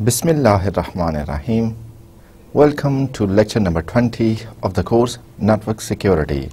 Bismillahirrahmanirrahim. Welcome to lecture number 20 of the course Network Security.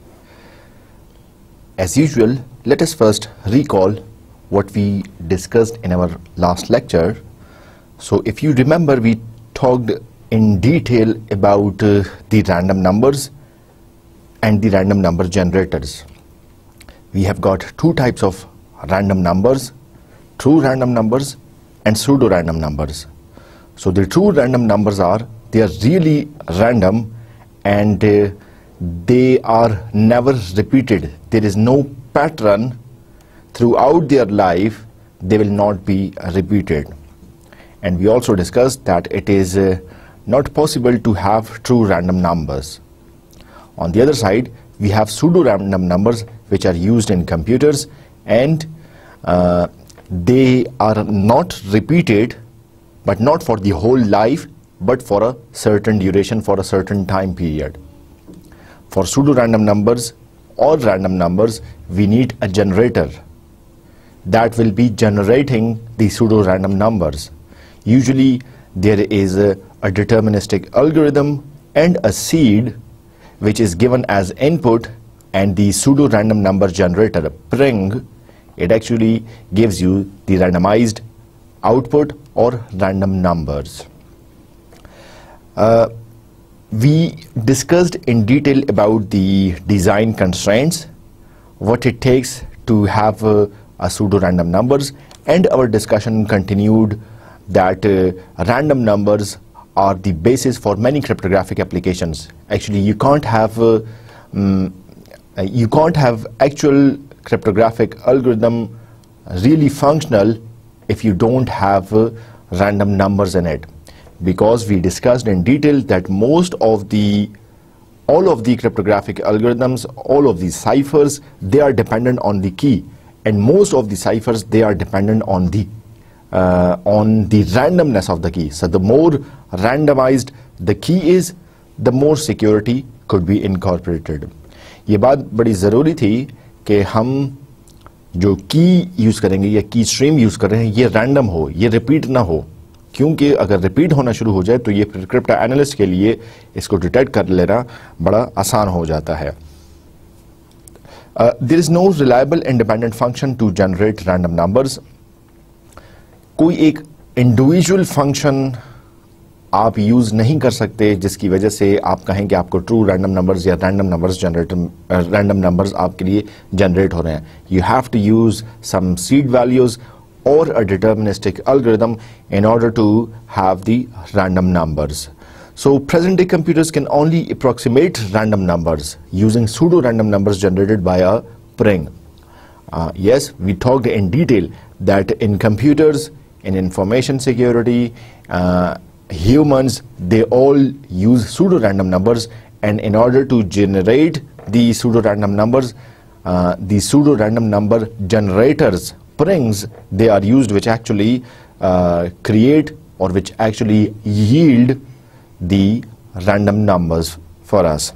As usual, let us first recall what we discussed in our last lecture. So if you remember, we talked in detail about the random numbers and the random number generators. We have got two types of random numbers: true random numbers and pseudo-random numbers. So the true random numbers they are really random and they are never repeated. There is no pattern throughout their life. They will not be repeated. And we also discussed that it is not possible to have true random numbers. On the other side, we have pseudo-random numbers which are used in computers, and they are not repeated, but not for the whole life, but for a certain duration, for a certain time period. For pseudo-random numbers or random numbers, we need a generator that will be generating the pseudo-random numbers. Usually there is a deterministic algorithm and a seed which is given as input, and the pseudo-random number generator pring, it actually gives you the randomized output or random numbers. We discussed in detail about the design constraints, what it takes to have a pseudo-random numbers, and our discussion continued that random numbers are the basis for many cryptographic applications. Actually, you can't have actual cryptographic algorithm really functional if you don't have random numbers in it, because we discussed in detail that all of the cryptographic algorithms, all of these ciphers, they are dependent on the key, and most of the ciphers, they are dependent on the randomness of the key. So the more randomized the key is, the more security could be incorporated. ये बात बड़ी ज़रूरी थी कि हम जो की use करेंगे या की स्ट्रीम यूज़ कर रहे हैं, ये रैंडम हो, ये रिपीट ना हो, क्योंकि अगर रिपीट होना शुरू हो जाए तो ये क्रिप्टो एनालिस्ट के लिए इसको डिटेक्ट कर लेना बड़ा आसान हो जाता है. There is no reliable independent function to generate random numbers. कोई एक इंडिविजुअल फंक्शन आप यूज़ नहीं कर सकते जिसकी वजह से आप कहें कि आपको ट्रू रैंडम नंबर्स या रैंडम नंबर्स आपके लिए जनरेट हो रहे हैं. You have to use some seed values or a deterministic algorithm in order to have the random numbers. So present day computers can only approximate random numbers using pseudo-random numbers generated by a pring. Yes, we talked in detail that in computers, in information security, humans, they all use pseudo-random numbers, and in order to generate the pseudo-random numbers, the pseudo-random number generators, prings, they are used, which actually create or which actually yield the random numbers for us.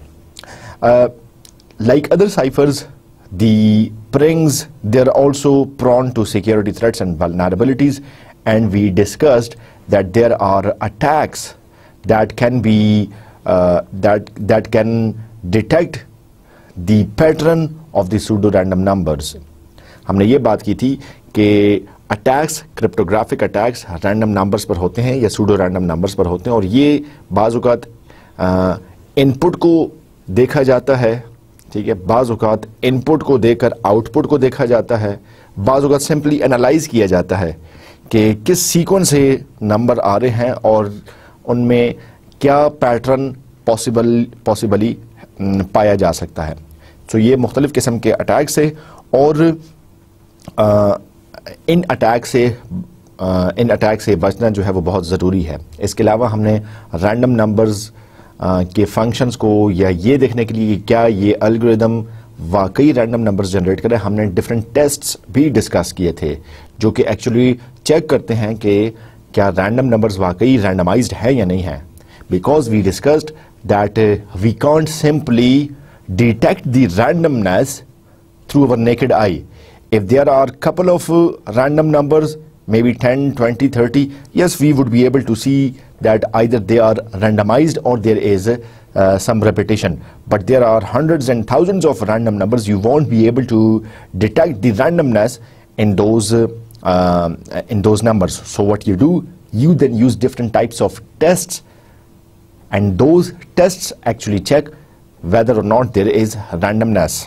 Like other ciphers, the prings, they're also prone to security threats and vulnerabilities, and we discussed that there are attacks that can be that can detect the pattern of the pseudo-random numbers. हमने ये बात की थी कि attacks, cryptographic attacks random numbers पर होते हैं या सूडो रैंडम नंबर्स पर होते हैं, और ये बाज़ औक़ात इनपुट को देखा जाता है, ठीक है, बाज़ औक़ात इनपुट को देकर आउटपुट को देखा जाता है, बाज़ औक़ात सिंपली एनालाइज किया जाता है कि किस सीक्वेंस से नंबर आ रहे हैं और उनमें क्या पैटर्न पॉसिबली पाया जा सकता है. तो ये मुख्तलिफ़ किस्म के अटैक्स है, और इन अटैक से बचना जो है वो बहुत ज़रूरी है. इसके अलावा हमने रैंडम नंबर्स के फंक्शंस को या ये देखने के लिए कि क्या ये एल्गोरिदम वाकई रैंडम नंबर्स जनरेट करे, हमने डिफरेंट टेस्ट्स भी डिस्कस किए थे जो कि एक्चुअली चेक करते हैं कि क्या रैंडम नंबर्स वाकई रैंडमाइज्ड है या नहीं है. Because we discussed that we can't simply detect the randomness through our naked eye. If there are couple of random numbers maybe 10, 20, 30, yes, we would be able to see that either they are randomized or there is some repetition. But there are hundreds and thousands of random numbers. You won't be able to detect the randomness in those numbers. So what you do, you then use different types of tests, and those tests actually check whether or not there is randomness.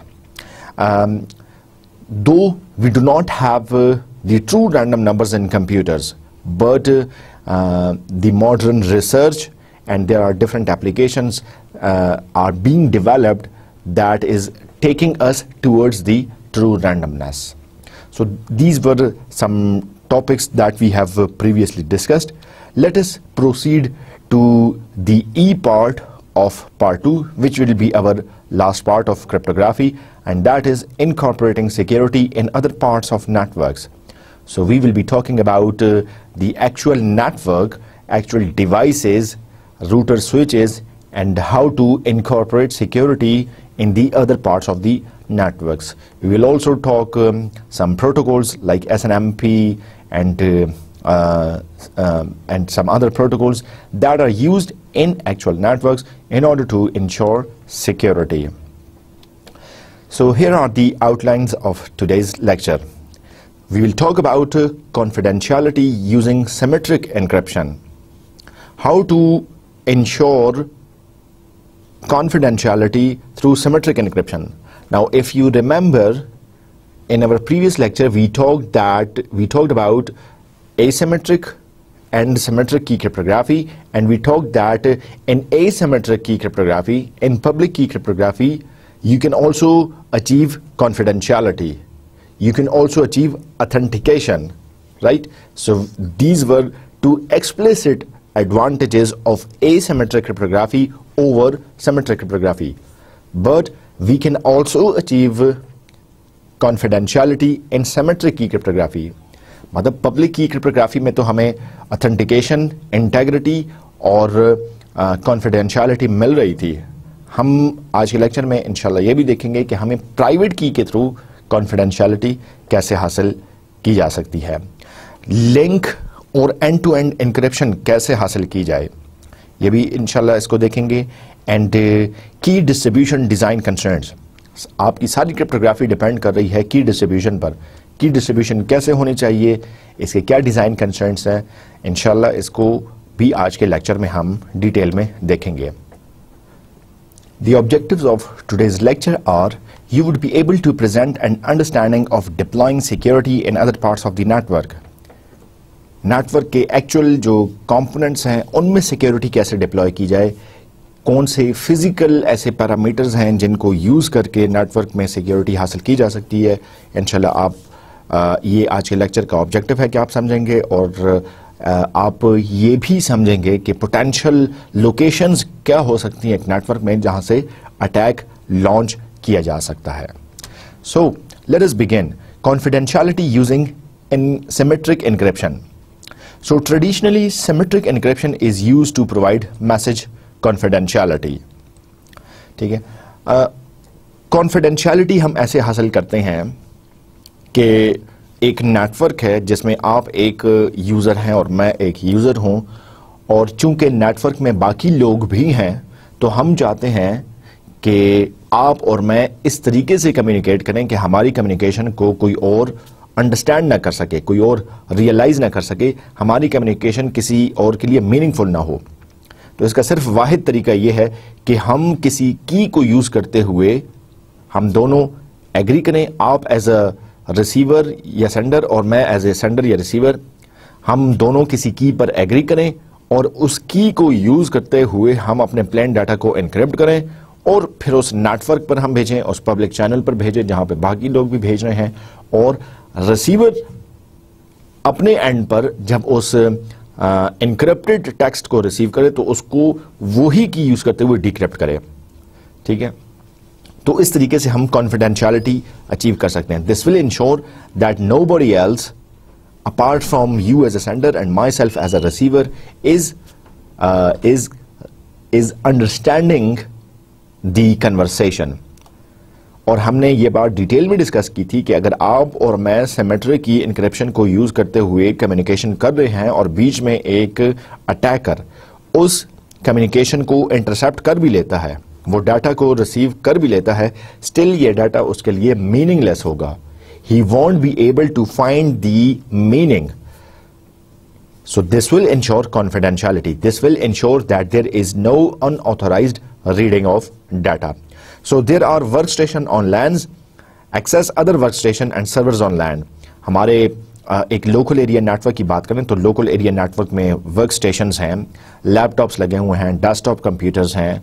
Though we do not have the true random numbers in computers, but the modern research and there are different applications are being developed that is taking us towards the true randomness. So these were some topics that we have previously discussed. Let us proceed to the E part of part 2, which will be our last part of cryptography, and that is incorporating security in other parts of networks. So we will be talking about the actual network, actual devices, router switches, and how to incorporate security in the other parts of the networks. We will also talk some protocols like SNMP and some other protocols that are used in actual networks in order to ensure security. So here are the outlines of today's lecture. We will talk about confidentiality using symmetric encryption, how to ensure confidentiality through symmetric encryption. Now, if you remember, in our previous lecture, we talked about asymmetric and symmetric key cryptography, and we talked that in asymmetric key cryptography, in public key cryptography, you can also achieve confidentiality. You can also achieve authentication, right? So these were two explicit advantages of asymmetric cryptography over symmetric cryptography. But we can also achieve confidentiality in symmetric key cryptography. मतलब public key cryptography में तो हमें authentication, integrity और confidentiality मिल रही थी. हम आज के लेक्चर में इंशाल्लाह ये भी देखेंगे कि हमें प्राइवेट की के थ्रू कॉन्फिडेंशियलिटी कैसे हासिल की जा सकती है, लिंक और एंड टू एंड इंक्रिप्शन कैसे हासिल की जाए, ये भी इंशाल्लाह इसको देखेंगे. एंड की डिस्ट्रीब्यूशन डिज़ाइन कंसर्न्स, आपकी सारी क्रिप्टोग्राफी डिपेंड कर रही है की डिस्ट्रीब्यूशन पर. की डिस्ट्रीब्यूशन कैसे होनी चाहिए, इसके क्या डिज़ाइन कंसर्न्स हैं, इंशाल्लाह इसको भी आज के लेक्चर में हम डिटेल में देखेंगे. The objectives of today's lecture are: you would be able to present an understanding of deploying security in other parts of the network. Network के एक्चुअल जो कंपोनेंट्स हैं उनमें सिक्योरिटी कैसे डिप्लॉय की जाए, कौन से फिजिकल ऐसे पैरामीटर्स हैं जिनको यूज़ करके नेटवर्क में सिक्योरिटी हासिल की जा सकती है. इंशाल्लाह आप ये आज के लेक्चर का ऑब्जेक्टिव है कि आप समझेंगे और आप ये भी समझेंगे कि पोटेंशियल लोकेशंस क्या हो सकती हैं एक नेटवर्क में जहां से अटैक लॉन्च किया जा सकता है. So let us begin. Confidentiality using in symmetric encryption. So traditionally, symmetric encryption is used to provide message confidentiality. ठीक है. Confidentiality हम ऐसे हासिल करते हैं कि एक नेटवर्क है जिसमें आप एक यूज़र हैं और मैं एक यूज़र हूं, और चूंकि नेटवर्क में बाकी लोग भी हैं तो हम चाहते हैं कि आप और मैं इस तरीके से कम्युनिकेट करें कि हमारी कम्युनिकेशन को कोई और अंडरस्टैंड ना कर सके, कोई और रियलाइज ना कर सके, हमारी कम्युनिकेशन किसी और के लिए मीनिंगफुल ना हो. तो इसका सिर्फ वाहिद तरीका ये है कि हम किसी की को यूज़ करते हुए हम दोनों एग्री करें, आप एज अ रिसीवर या सेंडर और मैं एज ए सेंडर या रिसीवर, हम दोनों किसी की पर एग्री करें और उस की को यूज़ करते हुए हम अपने प्लेन डाटा को एनक्रिप्ट करें और फिर उस नेटवर्क पर हम भेजें, उस पब्लिक चैनल पर भेजें जहाँ पे बाकी लोग भी भेज रहे हैं, और रिसीवर अपने एंड पर जब उस एनक्रिप्टेड टेक्स्ट को रिसीव करे तो उसको वही की यूज करते हुए डिक्रिप्ट करे. ठीक है. तो इस तरीके से हम कॉन्फिडेंशियलिटी अचीव कर सकते हैं. This will ensure that nobody else apart from you as a sender and myself as a receiver is understanding the conversation. اور ہم نے یہ بات ڈیٹیل میں ڈسکس کی تھی کہ اگر آپ اور میں سیمیٹری کی انکرپشن کو یوز کرتے ہوئے کمیونیکیشن کر رہے ہیں اور بیچ میں ایک اٹیکر اس کمیونیکیشن کو انٹرسپٹ کر بھی لیتا ہے, وہ ڈاٹا کو ریسیو کر بھی لیتا ہے, اسٹل یہ ڈاٹا اس کے لیے میننگ لیس ہوگا. He won't be able to find the meaning. So this will ensure confidentiality. This will ensure that there is no unauthorized reading of data. So there are workstation on LANs, access other workstation and servers on LAN. ہمارے ایک local area network کی بات کریں تو local area network میں workstations ہیں, لیپ tops لگے ہوئے ہیں, ڈیسک ٹاپ کمپیوٹرز ہیں,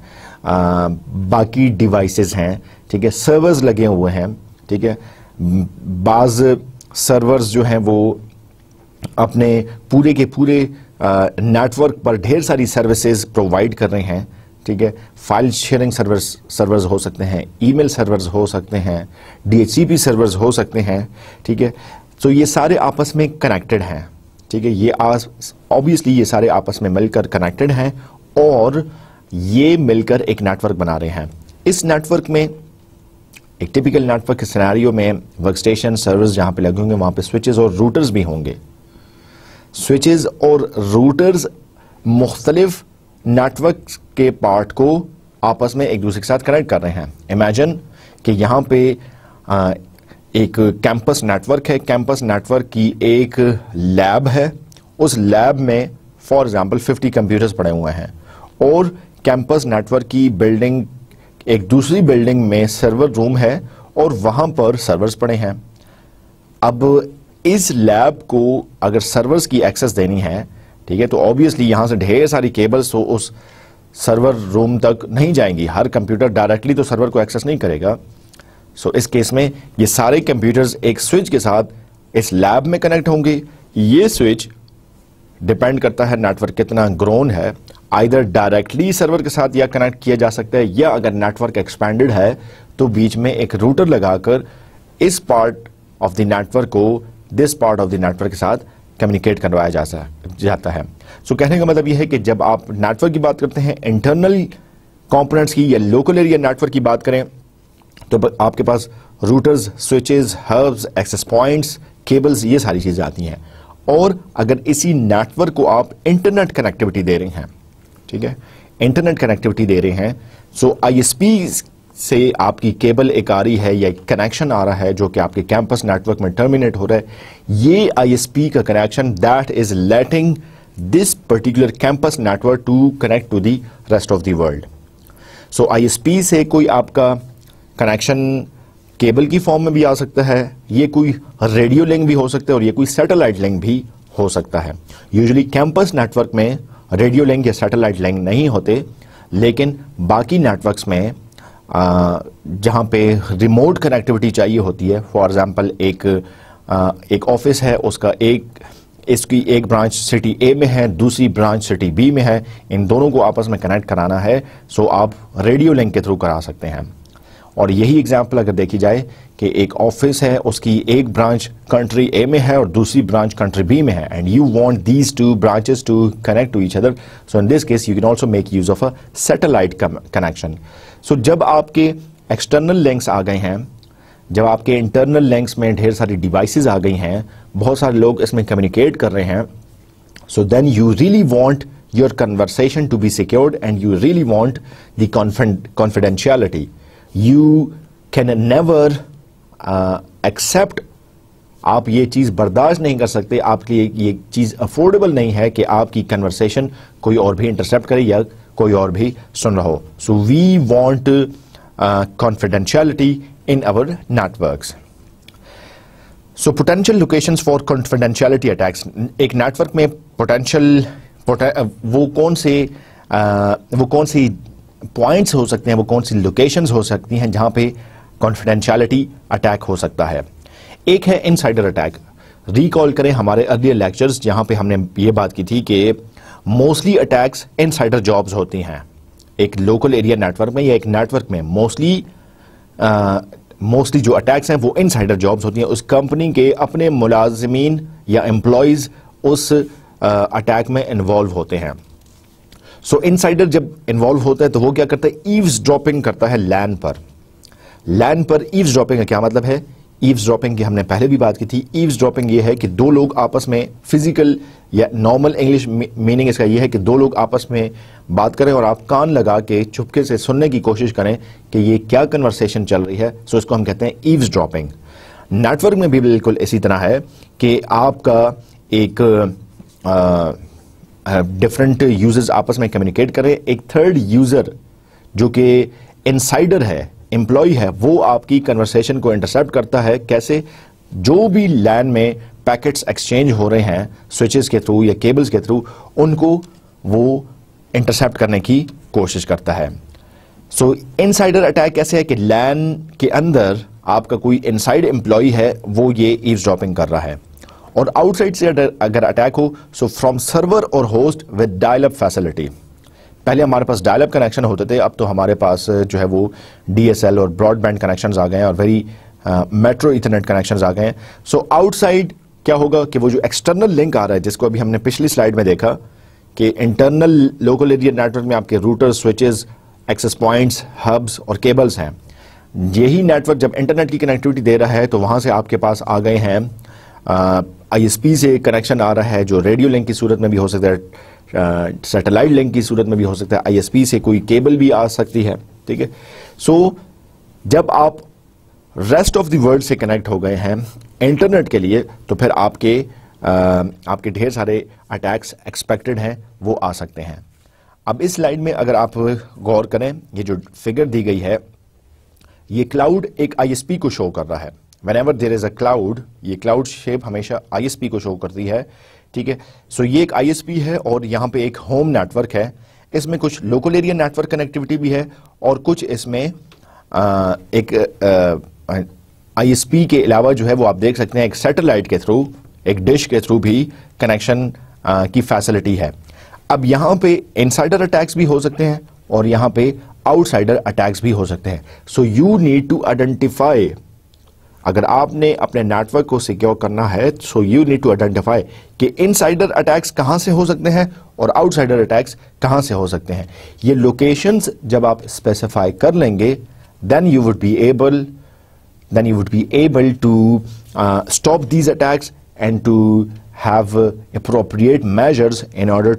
باقی ڈیوائسز ہیں, ٹھیک ہے, سرورز لگے ہوئے ہیں, ٹھیک ہے. بعض سرورز جو ہیں وہ اپنے پورے کے پورے نیٹ ورک پر ڈھیر ساری سروسز پرووائڈ کر رہے ہیں, ٹھیک ہے. فائل شیئرنگ سرورز ہو سکتے ہیں, ای میل سرورز ہو سکتے ہیں, D H C P servers ہو سکتے ہیں, ٹھیک ہے. تو یہ سارے آپس میں کنیکٹڈ ہیں, ٹھیک ہے. یہ آبویسلی یہ سارے آپس میں مل کر کنیکٹڈ ہیں اور یہ مل کر ایک نیٹ ورک بنا رہے ہیں. اس نیٹ ورک میں ایک ٹپیکل نیٹ ورک کے سیناریو میں ورک اسٹیشن سرورز جہاں پہ لگے ہوں گے وہاں پہ سوئچز اور روٹرز بھی ہوں گے. سوئچز اور روٹرز مختلف نیٹ ورک کے پارٹ کو آپس میں ایک دوسرے کے ساتھ کنیکٹ کر رہے ہیں. امیجن کہ یہاں پہ ایک کیمپس نیٹ ورک ہے, کیمپس نیٹ ورک کی ایک لیب ہے, اس لیب میں فار ایگزامپل 50 کمپیوٹرز پڑے ہوئے ہیں, اور کیمپس نیٹ ورک کی بلڈنگ ایک دوسری بلڈنگ میں سرور روم ہے اور وہاں پر سرورز پڑے ہیں. اب اس لیب کو اگر سرورز کی ایکسس دینی ہے, ٹھیک ہے, تو آبویسلی یہاں سے ڈھیر ساری کیبلز تو اس سرور روم تک نہیں جائیں گی. ہر کمپیوٹر ڈائریکٹلی تو سرور کو ایکسس نہیں کرے گا. سو اس کیس میں یہ سارے کمپیوٹرز ایک سوئچ کے ساتھ اس لیب میں کنیکٹ ہوں گے. یہ سوئچ ڈیپینڈ کرتا ہے نیٹ ورک کتنا گرون ہے, آئیدر ڈائریکٹلی سرور کے ساتھ یا کنیکٹ کیا جا سکتا ہے, یا اگر نیٹ ورک ایکسپینڈڈ ہے تو بیچ میں ایک روٹر لگا کر اس part of the network کو this part of the network کے ساتھ کمیونیکیٹ کروایا جاتا ہے. سو کہنے کا مطلب یہ ہے کہ جب آپ نیٹ ورک کی بات کرتے ہیں, انٹرنل کمپوننٹس کی یا لوکل ایریا نیٹ ورک کی بات کریں, تو آپ کے پاس routers, switches, hubs, access points, cables, یہ ساری چیزیں آتی ہیں. اور اگر اسی نیٹ ورک کو آپ انٹرنیٹ کنیکٹیوٹی دے رہے ہیں, ٹھیک ہے, انٹرنیٹ کنیکٹیوٹی دے رہے ہیں, سو آئی ایس پی سے آپ کی کیبل ایک آ رہی ہے یا کنیکشن آ رہا ہے جو کہ آپ کے کیمپس نیٹ ورک میں ٹرمینیٹ ہو رہا ہے, یہ آئی ایس پی کا connection that is letting this particular campus network to connect to the rest of the world. So I S P سے کوئی آپ کا کنیکشن کیبل کی فارم میں بھی آ سکتا ہے, یہ کوئی ریڈیو لنک بھی ہو سکتا ہے, اور یہ کوئی سیٹلائٹ لنک بھی ہو سکتا ہے. یوزلی کیمپس نیٹ ورک میں ریڈیو لنک یا سیٹلائٹ لنک نہیں ہوتے, لیکن باقی نیٹ ورکس میں جہاں پہ ریموٹ کنیکٹیوٹی چاہیے ہوتی ہے, فار ایگزامپل ایک آفس ہے, اس کی ایک برانچ سٹی اے میں ہے, دوسری برانچ سٹی بی میں ہے, ان دونوں کو آپس میں کنیکٹ کرانا ہے, سو آپ ریڈیو لنک کے تھرو کرا سکتے ہیں. اور یہی ایگزامپل اگر دیکھی جائے کہ ایک آفس ہے, اس کی ایک برانچ کنٹری اے میں ہے اور دوسری برانچ کنٹری بی میں ہے, and you want these two branches to connect to each other, so in this case you can also make use of a satellite connection. So جب آپ کے ایکسٹرنل لنکس آ گئے ہیں, جب آپ کے انٹرنل لنکس میں ڈھیر ساری ڈیوائسز آ گئی ہیں, بہت سارے لوگ اس میں کمیونیکیٹ کر رہے ہیں, so then you really want your conversation to be secured and you really want the confidentiality. You can never accept, آپ یہ چیز برداشت نہیں کر سکتے, آپ کے یہ چیز افورڈیبل نہیں ہے کہ آپ کی کنورسیشن کوئی اور بھی انٹرسپٹ کرے یا کوئی اور بھی سن رہا ہو. So we want confidentiality in our networks. So potential locations for confidentiality attacks. ایک نیٹ ورک میں پوٹینشیل وہ کون سی پوائنٹس ہو سکتے ہیں, وہ کون سی لوکیشنز ہو سکتی ہیں جہاں پہ کانفیڈینشیلٹی اٹیک ہو سکتا ہے. ایک ہے انسائڈر اٹیک. ریکال کریں ہمارے ارلیئر لیکچرز جہاں پہ ہم نے یہ بات کی تھی کہ موسٹلی اٹیکس انسائڈر جابز ہوتی ہیں. ایک لوکل ایریا نیٹ ورک میں یا ایک نیٹ ورک میں موسٹلی جو اٹیکس ہیں وہ انسائڈر جابز ہوتی ہیں. اس کمپنی کے اپنے ملازمین یا امپلائیز اس اٹیک میں انوالو ہوتے ہیں. سو انسائڈر جب انوالو ہوتا ہے تو وہ کیا کرتا ہے, ایوز ڈراپنگ کرتا ہے لین پر. लैन पर ईव्स ड्रॉपिंग का क्या मतलब है? ईव्स ड्रॉपिंग की हमने पहले भी बात की थी। ईव्स ड्रॉपिंग ये है कि दो लोग आपस में, फिजिकल या नॉर्मल इंग्लिश मीनिंग इसका ये है कि दो लोग आपस में बात करें और आप कान लगा के चुपके से सुनने की कोशिश करें कि ये क्या कन्वर्सेशन चल रही है। सो इसको हम कहते हैं ईव्स ड्रॉपिंग। नेटवर्क में भी बिल्कुल इसी तरह है कि आपका एक डिफरेंट यूजर्स आपस में कम्युनिकेट करें, एक थर्ड यूजर जो कि इनसाइडर है, एम्प्लॉय है, वो आपकी कन्वर्सेशन को इंटरसेप्ट करता है। कैसे? जो भी लैन में पैकेट्स एक्सचेंज हो रहे हैं स्विचेस के थ्रू या केबल्स के थ्रू, उनको वो इंटरसेप्ट करने की कोशिश करता है। सो इनसाइडर अटैक कैसे है कि लैन के अंदर आपका कोई इनसाइड एम्प्लॉय है, वो ये ईव्सड्रॉपिंग कर रहा है। और आउटसाइड से अगर अटैक हो, सो फ्रॉम सर्वर और host with dial up facility. पहले हमारे पास डायल अप कनेक्शन होते थे, अब तो हमारे पास जो है वो DSL और ब्रॉडबैंड कनेक्शंस आ गए हैं और वेरी मेट्रो इथरनेट कनेक्शंस आ गए हैं। सो आउटसाइड क्या होगा कि वो जो एक्सटर्नल लिंक आ रहा है, जिसको अभी हमने पिछली स्लाइड में देखा कि इंटरनल लोकल एरिया नेटवर्क में आपके routers, switches, access points, hubs और केबल्स हैं। यही नेटवर्क जब इंटरनेट की कनेक्टिविटी दे रहा है तो वहां से आपके पास आ गए हैं ISP से कनेक्शन आ रहा है, जो रेडियो लिंक की सूरत में भी हो सकता है, सैटेलाइट लिंक की सूरत में भी हो सकता है, ISP से कोई केबल भी आ सकती है। ठीक है। सो जब आप रेस्ट ऑफ द वर्ल्ड से कनेक्ट हो गए हैं इंटरनेट के लिए, तो फिर आपके ढेर सारे अटैक्स एक्सपेक्टेड हैं, वो आ सकते हैं। अब इस स्लाइड में अगर आप गौर करें, ये जो फिगर दी गई है, ये क्लाउड एक ISP को शो कर रहा है। Whenever there is a cloud, ये क्लाउड शेप हमेशा ISP को शो करती है। ठीक है। सो ये एक ISP है और यहाँ पे एक होम नेटवर्क है। इसमें कुछ लोकल एरिया नेटवर्क कनेक्टिविटी भी है और कुछ इसमें एक ISP के अलावा जो है वो आप देख सकते हैं एक सैटेलाइट के थ्रू, एक डिश के थ्रू भी कनेक्शन की फैसिलिटी है। अब यहाँ पे इनसाइडर अटैक्स भी हो सकते हैं और यहाँ पे आउटसाइडर अटैक्स भी हो सकते हैं। So you need to identify, अगर आपने अपने नेटवर्क को सिक्योर करना है, so you need to identify कि इनसाइडर अटैक्स कहां से हो सकते हैं और आउटसाइडर अटैक्स कहां से हो सकते हैं। ये लोकेशंस जब आप स्पेसिफाई कर लेंगे, then you would be able to stop these attacks and to have appropriate measures in order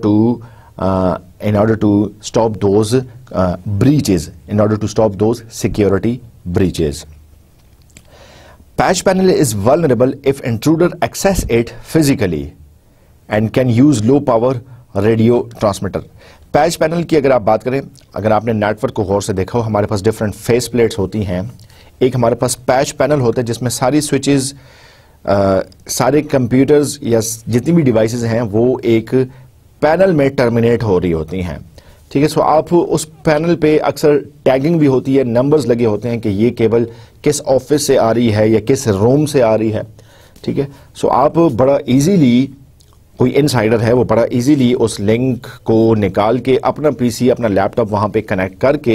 to stop those breaches, in order to stop those security breaches. Patch panel is vulnerable if intruder access it physically and can use low power radio transmitter. Patch panel की अगर आप बात करें, अगर आपने network को गौर से देखा हो, हमारे पास डिफरेंट फेस प्लेट्स होती हैं। एक हमारे पास पैच पैनल होता है जिसमें सारी स्विचेस, सारे कंप्यूटर्स या जितनी भी डिवाइसेस हैं वो एक पैनल में टर्मिनेट हो रही होती हैं। ठीक है। सो आप उस पैनल पे अक्सर टैगिंग भी होती है, नंबर्स लगे होते हैं कि ये केबल किस ऑफिस से आ रही है या किस रूम से आ रही है। ठीक है। सो आप बड़ा इजीली, कोई इनसाइडर है वो बड़ा इजीली उस लिंक को निकाल के अपना PC, अपना लैपटॉप वहां पे कनेक्ट करके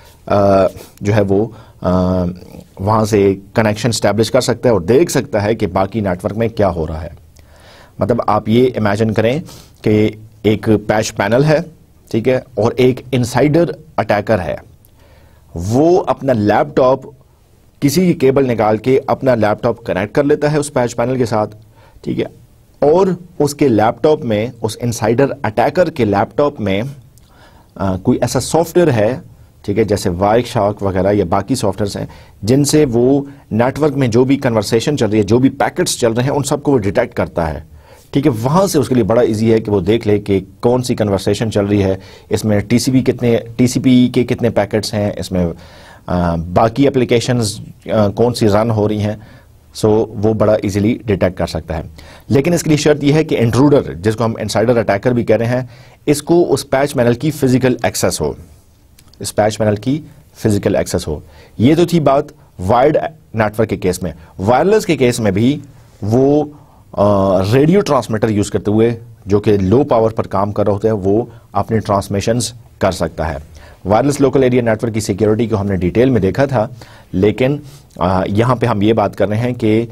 जो है वो वहां से कनेक्शन स्टैब्लिश कर सकता है और देख सकता है कि बाकी नेटवर्क में क्या हो रहा है। मतलब आप ये इमेजिन करें कि एक पैच पैनल है, ठीक है, और एक इनसाइडर अटैकर है। वो अपना लैपटॉप, किसी केबल निकाल के अपना लैपटॉप कनेक्ट कर लेता है उस पैच पैनल के साथ, ठीक है, और उसके लैपटॉप में, उस इनसाइडर अटैकर के लैपटॉप में कोई ऐसा सॉफ्टवेयर है, ठीक है, जैसे वायरशार्क वगैरह या बाकी सॉफ्टवेयर्स हैं, जिनसे वो नेटवर्क में जो भी कन्वर्सेशन चल रही है, जो भी पैकेट्स चल रहे हैं, उन सबको वो डिटेक्ट करता है। ठीक है। वहां से उसके लिए बड़ा इजी है कि वो देख ले कि कौन सी कन्वर्सेशन चल रही है, इसमें TCP के कितने पैकेट्स हैं, इसमें बाकी एप्लीकेशंस कौन सी रन हो रही हैं। सो वो बड़ा इजीली डिटेक्ट कर सकता है। लेकिन इसके लिए शर्त यह है कि इंट्रूडर, जिसको हम इनसाइडर अटैकर भी कह रहे हैं, इसको उस पैच पैनल की फिजिकल एक्सेस हो, इस पैच पैनल की फिजिकल एक्सेस हो। ये तो थी बात वायर्ड नेटवर्क के केस में। वायरलेस के केस में भी वो रेडियो ट्रांसमीटर यूज करते हुए, जो कि लो पावर पर काम कर रहे होते हैं, वो अपने ट्रांसमिशंस कर सकता है। वायरलेस लोकल एरिया नेटवर्क की सिक्योरिटी को हमने डिटेल में देखा था, लेकिन यहाँ पे हम ये बात कर रहे हैं कि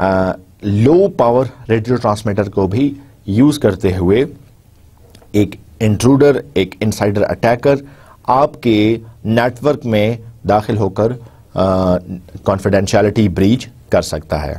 लो पावर रेडियो ट्रांसमीटर को भी यूज करते हुए एक इंट्रूडर, एक इनसाइडर अटैकर आपके नेटवर्क में दाखिल होकर कॉन्फिडेंशियलिटी ब्रीच कर सकता है।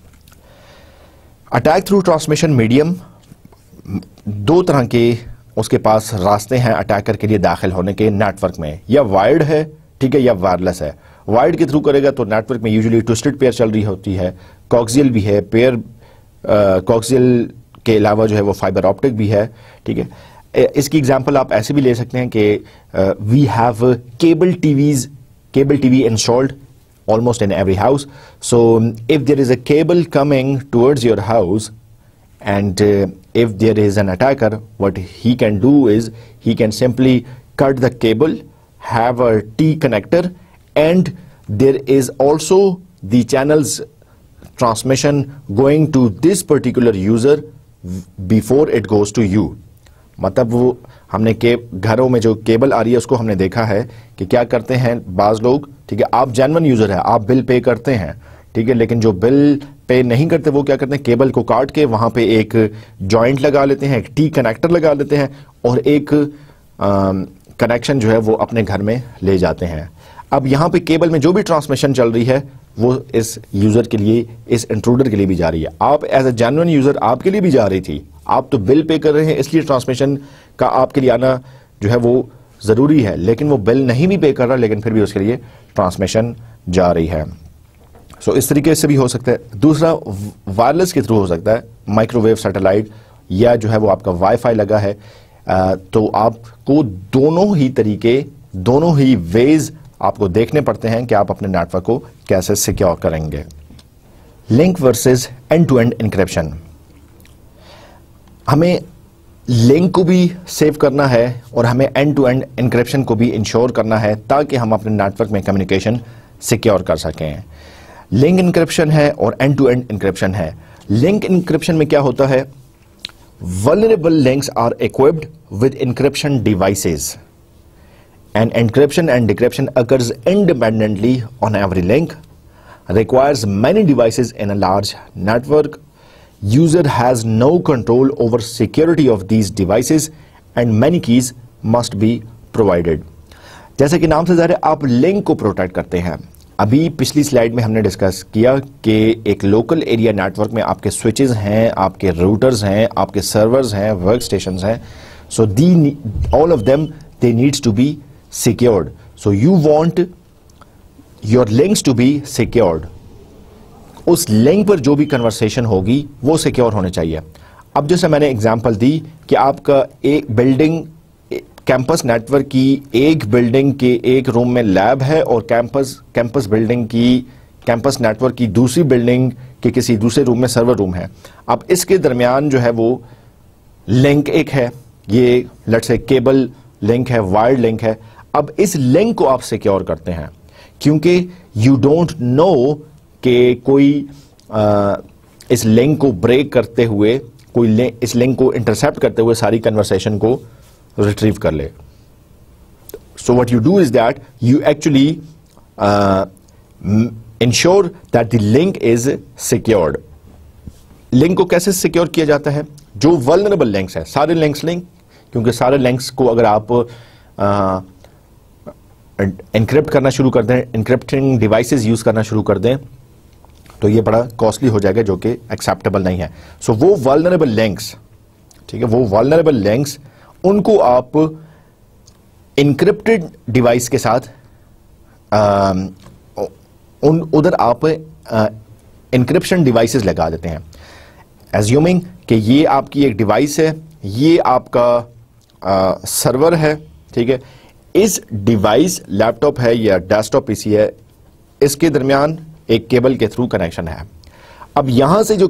अटैक थ्रू ट्रांसमिशन मीडियम, दो तरह के उसके पास रास्ते हैं अटैकर के लिए दाखिल होने के नेटवर्क में, या वायर्ड है, ठीक है, या वायरलेस है। वायर्ड के थ्रू करेगा तो नेटवर्क में यूजुअली ट्विस्टेड पेयर चल रही होती है, कॉक्सियल भी है, पेयर कॉक्सियल के अलावा जो है वो फाइबर ऑप्टिक भी है, ठीक है। इसकी एग्जांपल आप ऐसे भी ले सकते हैं कि we have cable TV installed almost in every house. So if there is a cable coming towards your house and if there is an attacker, what he can do is he can simply cut the cable, have a T connector, and there is also the channels transmission going to this particular user before it goes to you. मतलब वो हमने घरों में जो cable आ रही है उसको हमने देखा है कि क्या करते हैं बाज लोग, ठीक है, आप जेन्युइन यूजर है, आप बिल पे करते हैं, ठीक है, लेकिन जो बिल पे नहीं करते वो क्या करते हैं, केबल को काट के वहां पे एक जॉइंट लगा लेते हैं, एक टी कनेक्टर लगा लेते हैं और एक कनेक्शन जो है वो अपने घर में ले जाते हैं। अब यहाँ पे केबल में जो भी ट्रांसमिशन चल रही है वो इस यूजर के लिए, इस इंट्रूडर के लिए भी जा रही है। आप एज ए जेन्युइन यूजर आपके लिए भी जा रही थी, आप तो बिल पे कर रहे हैं इसलिए ट्रांसमिशन का आपके लिए आना जो है वो जरूरी है, लेकिन वो बिल नहीं भी पे कर रहा लेकिन फिर भी उसके लिए ट्रांसमिशन जा रही है। सो इस तरीके से भी हो सकता है। दूसरा वायरलेस के थ्रू हो सकता है, माइक्रोवेव सैटेलाइट, या जो है वो आपका वाईफाई लगा है, तो आपको दोनों ही तरीके, दोनों ही वेज आपको देखने पड़ते हैं कि आप अपने नेटवर्क को कैसे सिक्योर करेंगे। Link versus end to end encryption, हमें लिंक को भी सेव करना है और हमें एंड टू एंड एन्क्रिप्शन को भी इंश्योर करना है ताकि हम अपने नेटवर्क में कम्युनिकेशन सिक्योर कर सकें। लिंक एन्क्रिप्शन है और एंड टू एंड एन्क्रिप्शन है। लिंक एन्क्रिप्शन में क्या होता है, vulnerable links are equipped with encryption devices and encryption and decryption occurs independently on every link, requires many devices in a large network. User has no control over security of these devices and many keys must be provided. जैसे कि नाम से ज़ाहिर है आप link को protect करते हैं। अभी पिछली स्लाइड में हमने डिस्कस किया कि एक लोकल एरिया नेटवर्क में आपके स्विचेस हैं, आपके रूटर्स हैं, आपके सर्वर्स हैं, वर्क स्टेशंस हैं। So all of them they needs to be secured. So you want your links to be secured. उस लिंक पर जो भी कन्वर्सेशन होगी वो सिक्योर होने चाहिए। अब जैसे मैंने एग्जांपल दी कि आपका एक बिल्डिंग, कैंपस नेटवर्क की एक बिल्डिंग के एक रूम में लैब है और कैंपस बिल्डिंग की, कैंपस नेटवर्क की दूसरी बिल्डिंग के किसी दूसरे रूम में सर्वर रूम है। अब इसके दरमियान जो है वो लिंक एक है, ये लेट्स से केबल लिंक है, वायर्ड लिंक है। अब इस लिंक को आप सिक्योर करते हैं क्योंकि यू डोंट नो कि कोई इस लिंक को ब्रेक करते हुए, कोई इस लिंक को इंटरसेप्ट करते हुए सारी कन्वर्सेशन को रिट्रीव कर ले। So what you do is that you actually ensure that the link is secured. Link को कैसे सिक्योर किया जाता है, जो वल्नरेबल लिंक्स है, सारे लिंक्स नहीं, क्योंकि सारे लिंक्स को अगर आप एनक्रिप्ट करना शुरू कर दें, एनक्रिप्टिंग डिवाइसेस यूज करना शुरू कर दें तो ये बड़ा कॉस्टली हो जाएगा, जो कि एक्सेप्टेबल नहीं है। सो वो वल्नरेबल लिंक्स, ठीक है, वो वल्नरेबल लिंक्स उनको आप इनक्रिप्टेड डिवाइस के साथ उधर आप इनक्रिप्शन डिवाइसेस लगा देते हैं। एज्यूमिंग कि ये आपकी एक डिवाइस है, ये आपका सर्वर है, ठीक है, इस डिवाइस लैपटॉप है या डेस्कटॉप पीसी है, इसके दरमियान एक केबल के थ्रू कनेक्शन है। अब यहां से जो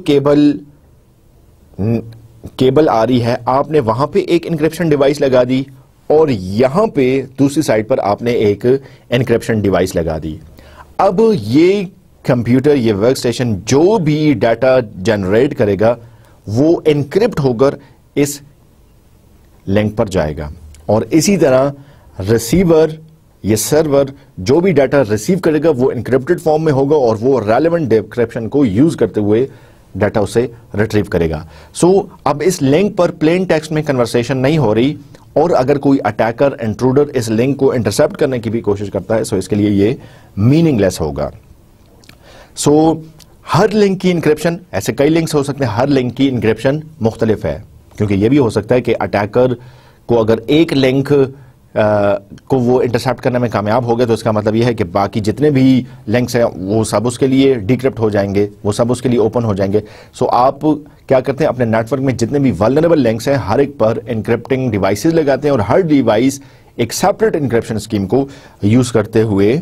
केबल आ रही है, आपने वहां पे एक एन्क्रिप्शन डिवाइस लगा दी और यहां पे दूसरी साइड पर आपने एक एन्क्रिप्शन डिवाइस लगा दी। अब ये कंप्यूटर, ये वर्क स्टेशन जो भी डाटा जनरेट करेगा वो एनक्रिप्ट होकर इस लिंक पर जाएगा और इसी तरह रिसीवर, ये सर्वर जो भी डाटा रिसीव करेगा वो एनक्रिप्टेड फॉर्म में होगा और वो रेलेवेंट डिक्रिप्शन को यूज करते हुए डाटा उसे रिट्रीव करेगा। सो अब इस लिंक पर प्लेन टेक्स्ट में कन्वर्सेशन नहीं हो रही اور اگر کوئی اٹیکر انٹروڈر اس لنک کو انٹرسپٹ کرنے کی بھی کوشش کرتا ہے سو اس کے لیے یہ میننگ لیس ہوگا. سو ہر لنک کی انکرپشن، ایسے کئی لنکس ہو سکتے ہیں، ہر لنک کی انکرپشن مختلف ہے، کیونکہ یہ بھی ہو سکتا ہے کہ اٹیکر کو اگر ایک لنک کو وہ انٹرسپٹ کرنے میں کامیاب ہو گئے تو اس کا مطلب یہ ہے کہ باقی جتنے بھی لنکس ہیں وہ سب اس کے لیے ڈیکرپٹ ہو جائیں گے، وہ سب اس کے لیے اوپن ہو جائیں گے. سو آپ کیا کرتے ہیں، اپنے نیٹ ورک میں جتنے بھی ولنریبل لنکس ہیں ہر ایک پر انکرپٹنگ ڈیوائسز لگاتے ہیں اور ہر ڈیوائس ایک سیپریٹ انکرپشن اسکیم کو یوز کرتے ہوئے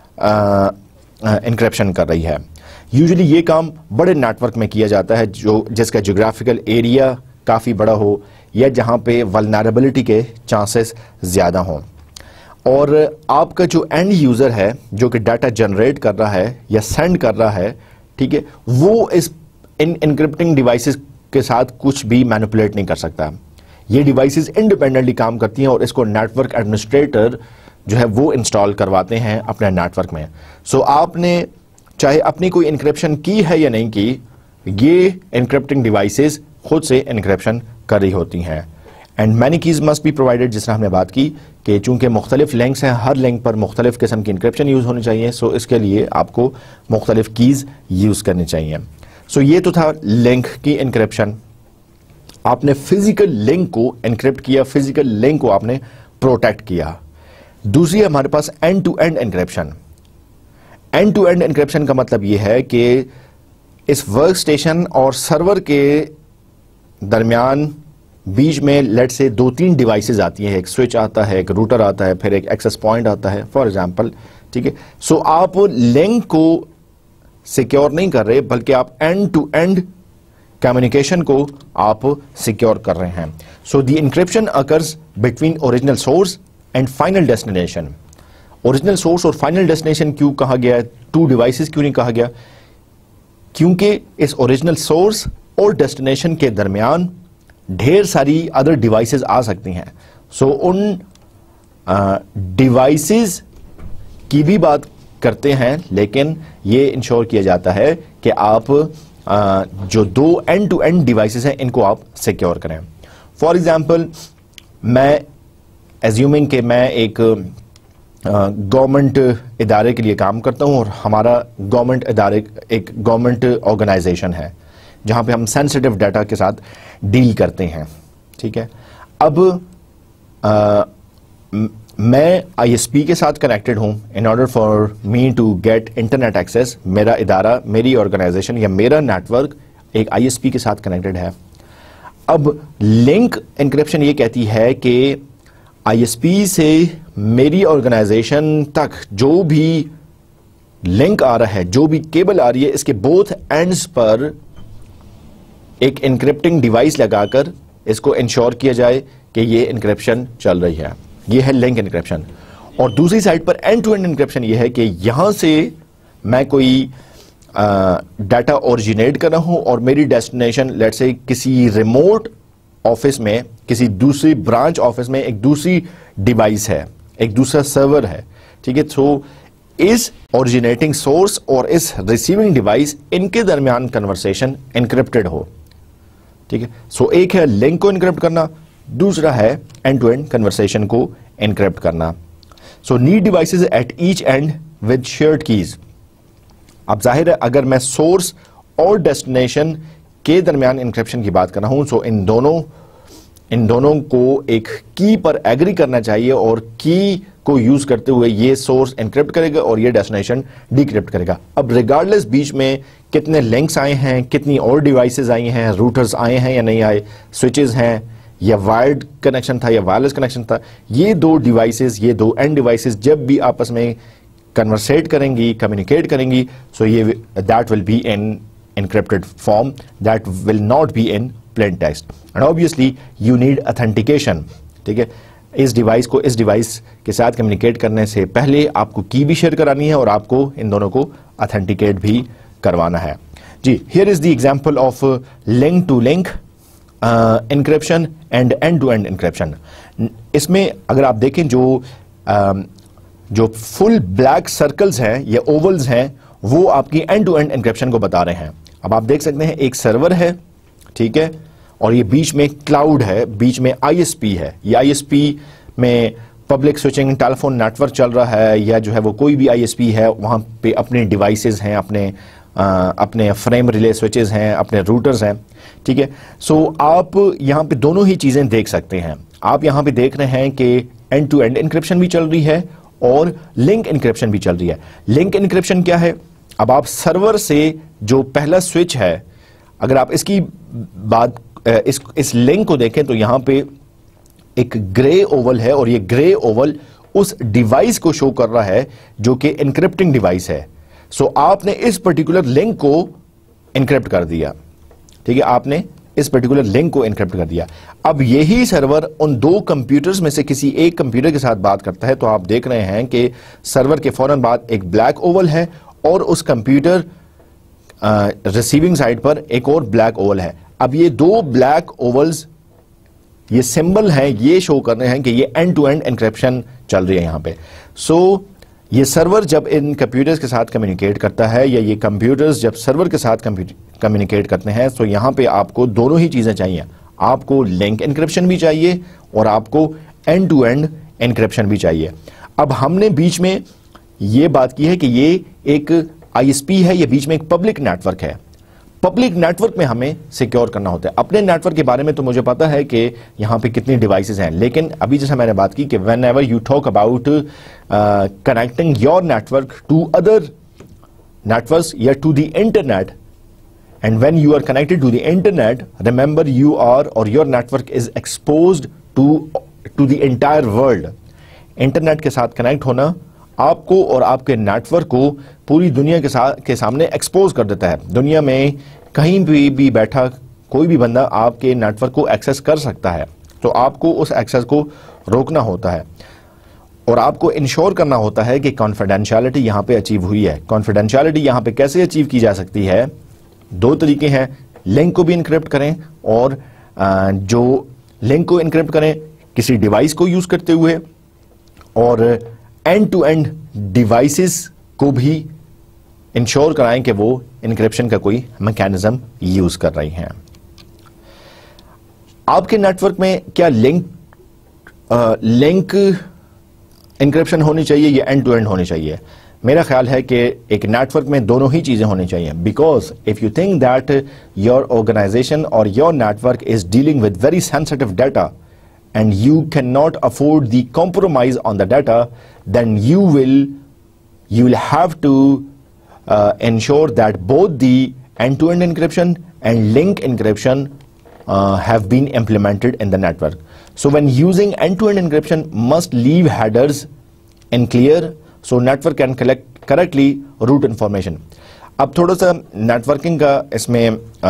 انکرپشن کر رہی ہے. یوزلی یہ کام بڑے نیٹ ورک میں کیا جاتا ہے جس کا جغرافیکل ایریا کافی بڑا ہو یا جہاں پہ ولنریبلٹی کے چانسز زیادہ ہوں. اور آپ کا جو اینڈ یوزر ہے جو کہ ڈیٹا جنریٹ کر رہا ہے یا سینڈ کر رہا ہے، ٹھیک ہے، وہ اس انکرپٹنگ ڈیوائسز کے ساتھ کچھ بھی مینیپولیٹ نہیں کر سکتا. یہ ڈیوائسز انڈیپینڈنٹلی کام کرتی ہیں اور اس کو نیٹ ورک ایڈمنسٹریٹر جو ہے وہ انسٹال کرواتے ہیں اپنے نیٹ ورک میں. سو آپ نے چاہے اپنی کوئی انکرپشن کی ہے یا نہیں کی، یہ انکرپٹنگ ڈیوائسز خود سے انکرپشن کر رہی ہوتی ہیں. And many keys must be provided, جس طرح ہم نے بات کی کہ چونکہ مختلف لنکس ہیں ہر لنک پر مختلف قسم کی انکرپشن یوز ہونی چاہیے، سو اس کے لیے آپ کو مختلف کیز یوز کرنی چاہیے. سو یہ تو تھا لنک کی انکرپشن. آپ نے فزیکل لنک کو انکرپٹ کیا، فزیکل لنک کو آپ نے پروٹیکٹ کیا. دوسری ہمارے پاس end to end encryption. End to end encryption کا مطلب یہ ہے کہ اس ورک اسٹیشن اور سرور کے درمیان بیچ میں لیٹ سے 2-3 ڈیوائسز آتی ہیں، ایک سوئچ آتا ہے، ایک روٹر آتا ہے، پھر ایک ایکسس پوائنٹ آتا ہے فار ایگزامپل، ٹھیک ہے. سو آپ لنک کو سیکیور نہیں کر رہے بلکہ آپ اینڈ ٹو اینڈ کمیونیکیشن کو آپ سیکیور کر رہے ہیں. So the encryption occurs between original source and final destination. Original source اور فائنل ڈیسٹینیشن کیوں کہا گیا ہے، 2 ڈیوائسز کیوں نہیں کہا گیا؟ کیونکہ اس اوریجنل سورس اور ڈیسٹینیشن کے درمیان ڈھیر ساری ادر ڈیوائسز آ سکتی ہیں. سو ان ڈیوائسز کی بھی بات کرتے ہیں لیکن یہ انشور کیا جاتا ہے کہ آپ جو 2 اینڈ ٹو اینڈ ڈیوائسز ہیں ان کو آپ سیکیور کریں. فار ایگزامپل میں ایزیومنگ کہ میں ایک گورنمنٹ ادارے کے لیے کام کرتا ہوں اور ہمارا گورنمنٹ ادارے ایک گورنمنٹ آرگنائزیشن ہے جہاں پہ ہم سینسٹیو ڈیٹا کے ساتھ ڈیل کرتے ہیں، ٹھیک ہے. اب میں آئی ایس پی کے ساتھ کنیکٹڈ ہوں. In order for me to get internet access, میرا ادارہ، میری آرگنائزیشن یا میرا نیٹ ورک ایک آئی ایس پی کے ساتھ کنیکٹڈ ہے. اب لنک انکرپشن یہ کہتی ہے کہ آئی ایس پی سے میری آرگنائزیشن تک جو بھی لنک آ رہا ہے، جو بھی کیبل آ رہی ہے، اس کے بوتھ اینڈز پر ایک انکرپٹنگ ڈیوائس لگا کر اس کو انشور کیا جائے کہ یہ انکرپشن چل رہی ہے. یہ ہے لنک انکرپشن. اور دوسری سائڈ پر اینڈ ٹو اینڈ انکرپشن یہ ہے کہ یہاں سے میں کوئی ڈیٹا اوریجنیٹ کر رہا ہوں اور میری ڈیسٹینیشن لیٹ سے کسی ریموٹ آفس میں، کسی دوسری برانچ آفس میں ایک دوسری ڈیوائس ہے، ایک دوسرا سرور ہے، ٹھیک ہے. سو اس اوریجنیٹنگ سورس اور اس ریسیونگ ڈیوائس ان کے درمیان کنورسیشن انکرپٹڈ ہو، ٹھیک ہے. سو ایک ہے لنک کو انکرپٹ کرنا، دوسرا ہے اینڈ ٹو اینڈ کنورسیشن کو انکرپٹ کرنا. So need devices at each end with shared keys. اب ظاہر ہے اگر میں سورس اور ڈیسٹینیشن کے درمیان انکرپشن کی بات کر رہا ہوں سو ان دونوں کو ایک کی پر ایگری کرنا چاہیے اور کی کو یوز کرتے ہوئے یہ سورس انکرپٹ کرے گا اور یہ ڈیسٹینیشن ڈیکرپٹ کرے گا. اب ریگارڈلیس بیچ میں کتنے لنکس آئے ہیں، کتنی اور ڈیوائسز آئی ہیں، روٹرز آئے ہیں یا نہیں آئے، سوئچز ہیں یا وائرڈ کنیکشن تھا یا وائرلیس کنیکشن تھا، یہ 2 ڈیوائسز، یہ 2 اینڈ ڈیوائسز جب بھی آپس میں کنورسیٹ کریں گی، کمیونیکیٹ کریں گی، سو یہ that will be in encrypted form, that will not be in plain text. And obviously you need authentication. ٹھیک ہے، اس ڈیوائس کو اس ڈیوائس کے ساتھ کمیونیکیٹ کرنے سے پہلے آپ کو کی بھی شیئر کرانی ہے اور آپ کو ان دونوں کو اتھینٹیکیٹ بھی کروانا ہے. جی here is the example of link to link encryption and end to end encryption. اس میں اگر آپ دیکھیں جو فل بلیک سرکلز ہیں یا اوولز ہیں وہ آپ کی اینڈ ٹو اینڈ انکرپشن کو بتا رہے ہیں. اب آپ دیکھ سکتے ہیں ایک سرور ہے، ٹھیک ہے، اور یہ بیچ میں کلاؤڈ ہے, بیچ میں آئی ایس پی ہے. یہ آئی ایس پی میں public switching telephone network چل رہا ہے, یا جو ہے وہ کوئی بھی آئی ایس پی ہے, وہاں پہ اپنے ڈیوائسز ہیں, اپنے فریم ریلے سوئچز ہیں, اپنے روٹرز ہیں. ٹھیک ہے, سو آپ یہاں پہ دونوں ہی چیزیں دیکھ سکتے ہیں. آپ یہاں پہ دیکھ رہے ہیں کہ اینڈ ٹو اینڈ انکرپشن بھی چل رہی ہے اور لنک انکرپشن بھی چل رہی ہے. لنک انکرپشن کیا ہے؟ اب آپ سرور سے جو پہلا سوئچ ہے, اگر آپ اس کی بات اس لنک کو دیکھیں تو یہاں پہ ایک گرے اوول ہے, اور یہ گرے اوول اس ڈیوائس کو شو کر رہا ہے جو کہ انکرپٹنگ ڈیوائس ہے. سو آپ نے اس پرٹیکولر لنک کو انکرپٹ کر دیا. ٹھیک ہے, آپ نے اس پرٹیکولر لنک کو انکرپٹ کر دیا. اب یہی سرور ان دو کمپیوٹرز میں سے کسی ایک کمپیوٹر کے ساتھ بات کرتا ہے, تو آپ دیکھ رہے ہیں کہ سرور کے فوراً بعد ایک بلیک اوول ہے, اور اس کمپیوٹر ریسیونگ سائڈ پر ایک اور بلیک اوول ہے. اب یہ دو بلیک اوولز, یہ سمبل ہیں, یہ شو کر رہے ہیں کہ یہ اینڈ ٹو اینڈ انکرپشن چل رہی ہے یہاں پہ. سو یہ سرور جب ان کمپیوٹرز کے ساتھ کمیونیکیٹ کرتا ہے, یا یہ کمپیوٹرز جب سرور کے ساتھ کمیونیکیٹ کرتے ہیں, تو یہاں پہ آپ کو دونوں ہی چیزیں چاہیے. آپ کو لنک انکرپشن بھی چاہیے اور آپ کو اینڈ ٹو اینڈ انکرپشن بھی چاہیے. اب ہم نے بیچ میں یہ بات کی ہے کہ یہ ایک آئی ایس پی ہے, یہ بیچ میں ایک پبلک نیٹ ورک ہے. پبلک نیٹ ورک میں ہمیں سیکیور کرنا ہوتا ہے. اپنے نیٹ ورک کے بارے میں تو مجھے پتا ہے کہ یہاں پہ کتنی ڈیوائسز ہیں, لیکن ابھی جیسے میں نے بات کی کہ whenever you talk about connecting your network to other networks یا to the internet, and when you are connected to the internet, remember you are or your network is exposed to the entire world. Internet کے ساتھ connect ہونا آپ کو اور آپ کے network کو پوری دنیا کے سامنے ایکسپوز کر دیتا ہے. دنیا میں کہیں بھی بیٹھا کوئی بھی بندہ آپ کے نیٹ ورک کو ایکسس کر سکتا ہے. تو آپ کو اس ایکسس کو روکنا ہوتا ہے, اور آپ کو انشور کرنا ہوتا ہے کہ کانفیڈینشیلٹی یہاں پہ اچیو ہوئی ہے. کانفیڈینشیلٹی یہاں پہ کیسے اچیو کی جا سکتی ہے؟ دو طریقے ہیں. لنک کو بھی انکرپٹ کریں, اور جو لنک کو انکرپٹ کریں کسی ڈیوائس کو یوز کرتے ہوئے, اور اینڈ ٹو اینڈ ڈیوائسز کو بھی انشور کرائیں کہ وہ انکرپشن کا کوئی میکینزم یوز کر رہی ہیں. آپ کے نیٹ ورک میں کیا لنک انکرپشن ہونی چاہیے یا اینڈ ٹو اینڈ ہونی چاہیے؟ میرا خیال ہے کہ ایک نیٹ ورک میں دونوں ہی چیزیں ہونی چاہیے. Because if you think that your organization or your network is dealing with very sensitive data, and you cannot afford the compromise on the data, then you will have to ensure that both the end-to-end encryption and link encryption have been implemented in the network. So when using end-to-end encryption, must leave headers in clear so network can collect correctly root information. اب تھوڑا سا networking کا اس میں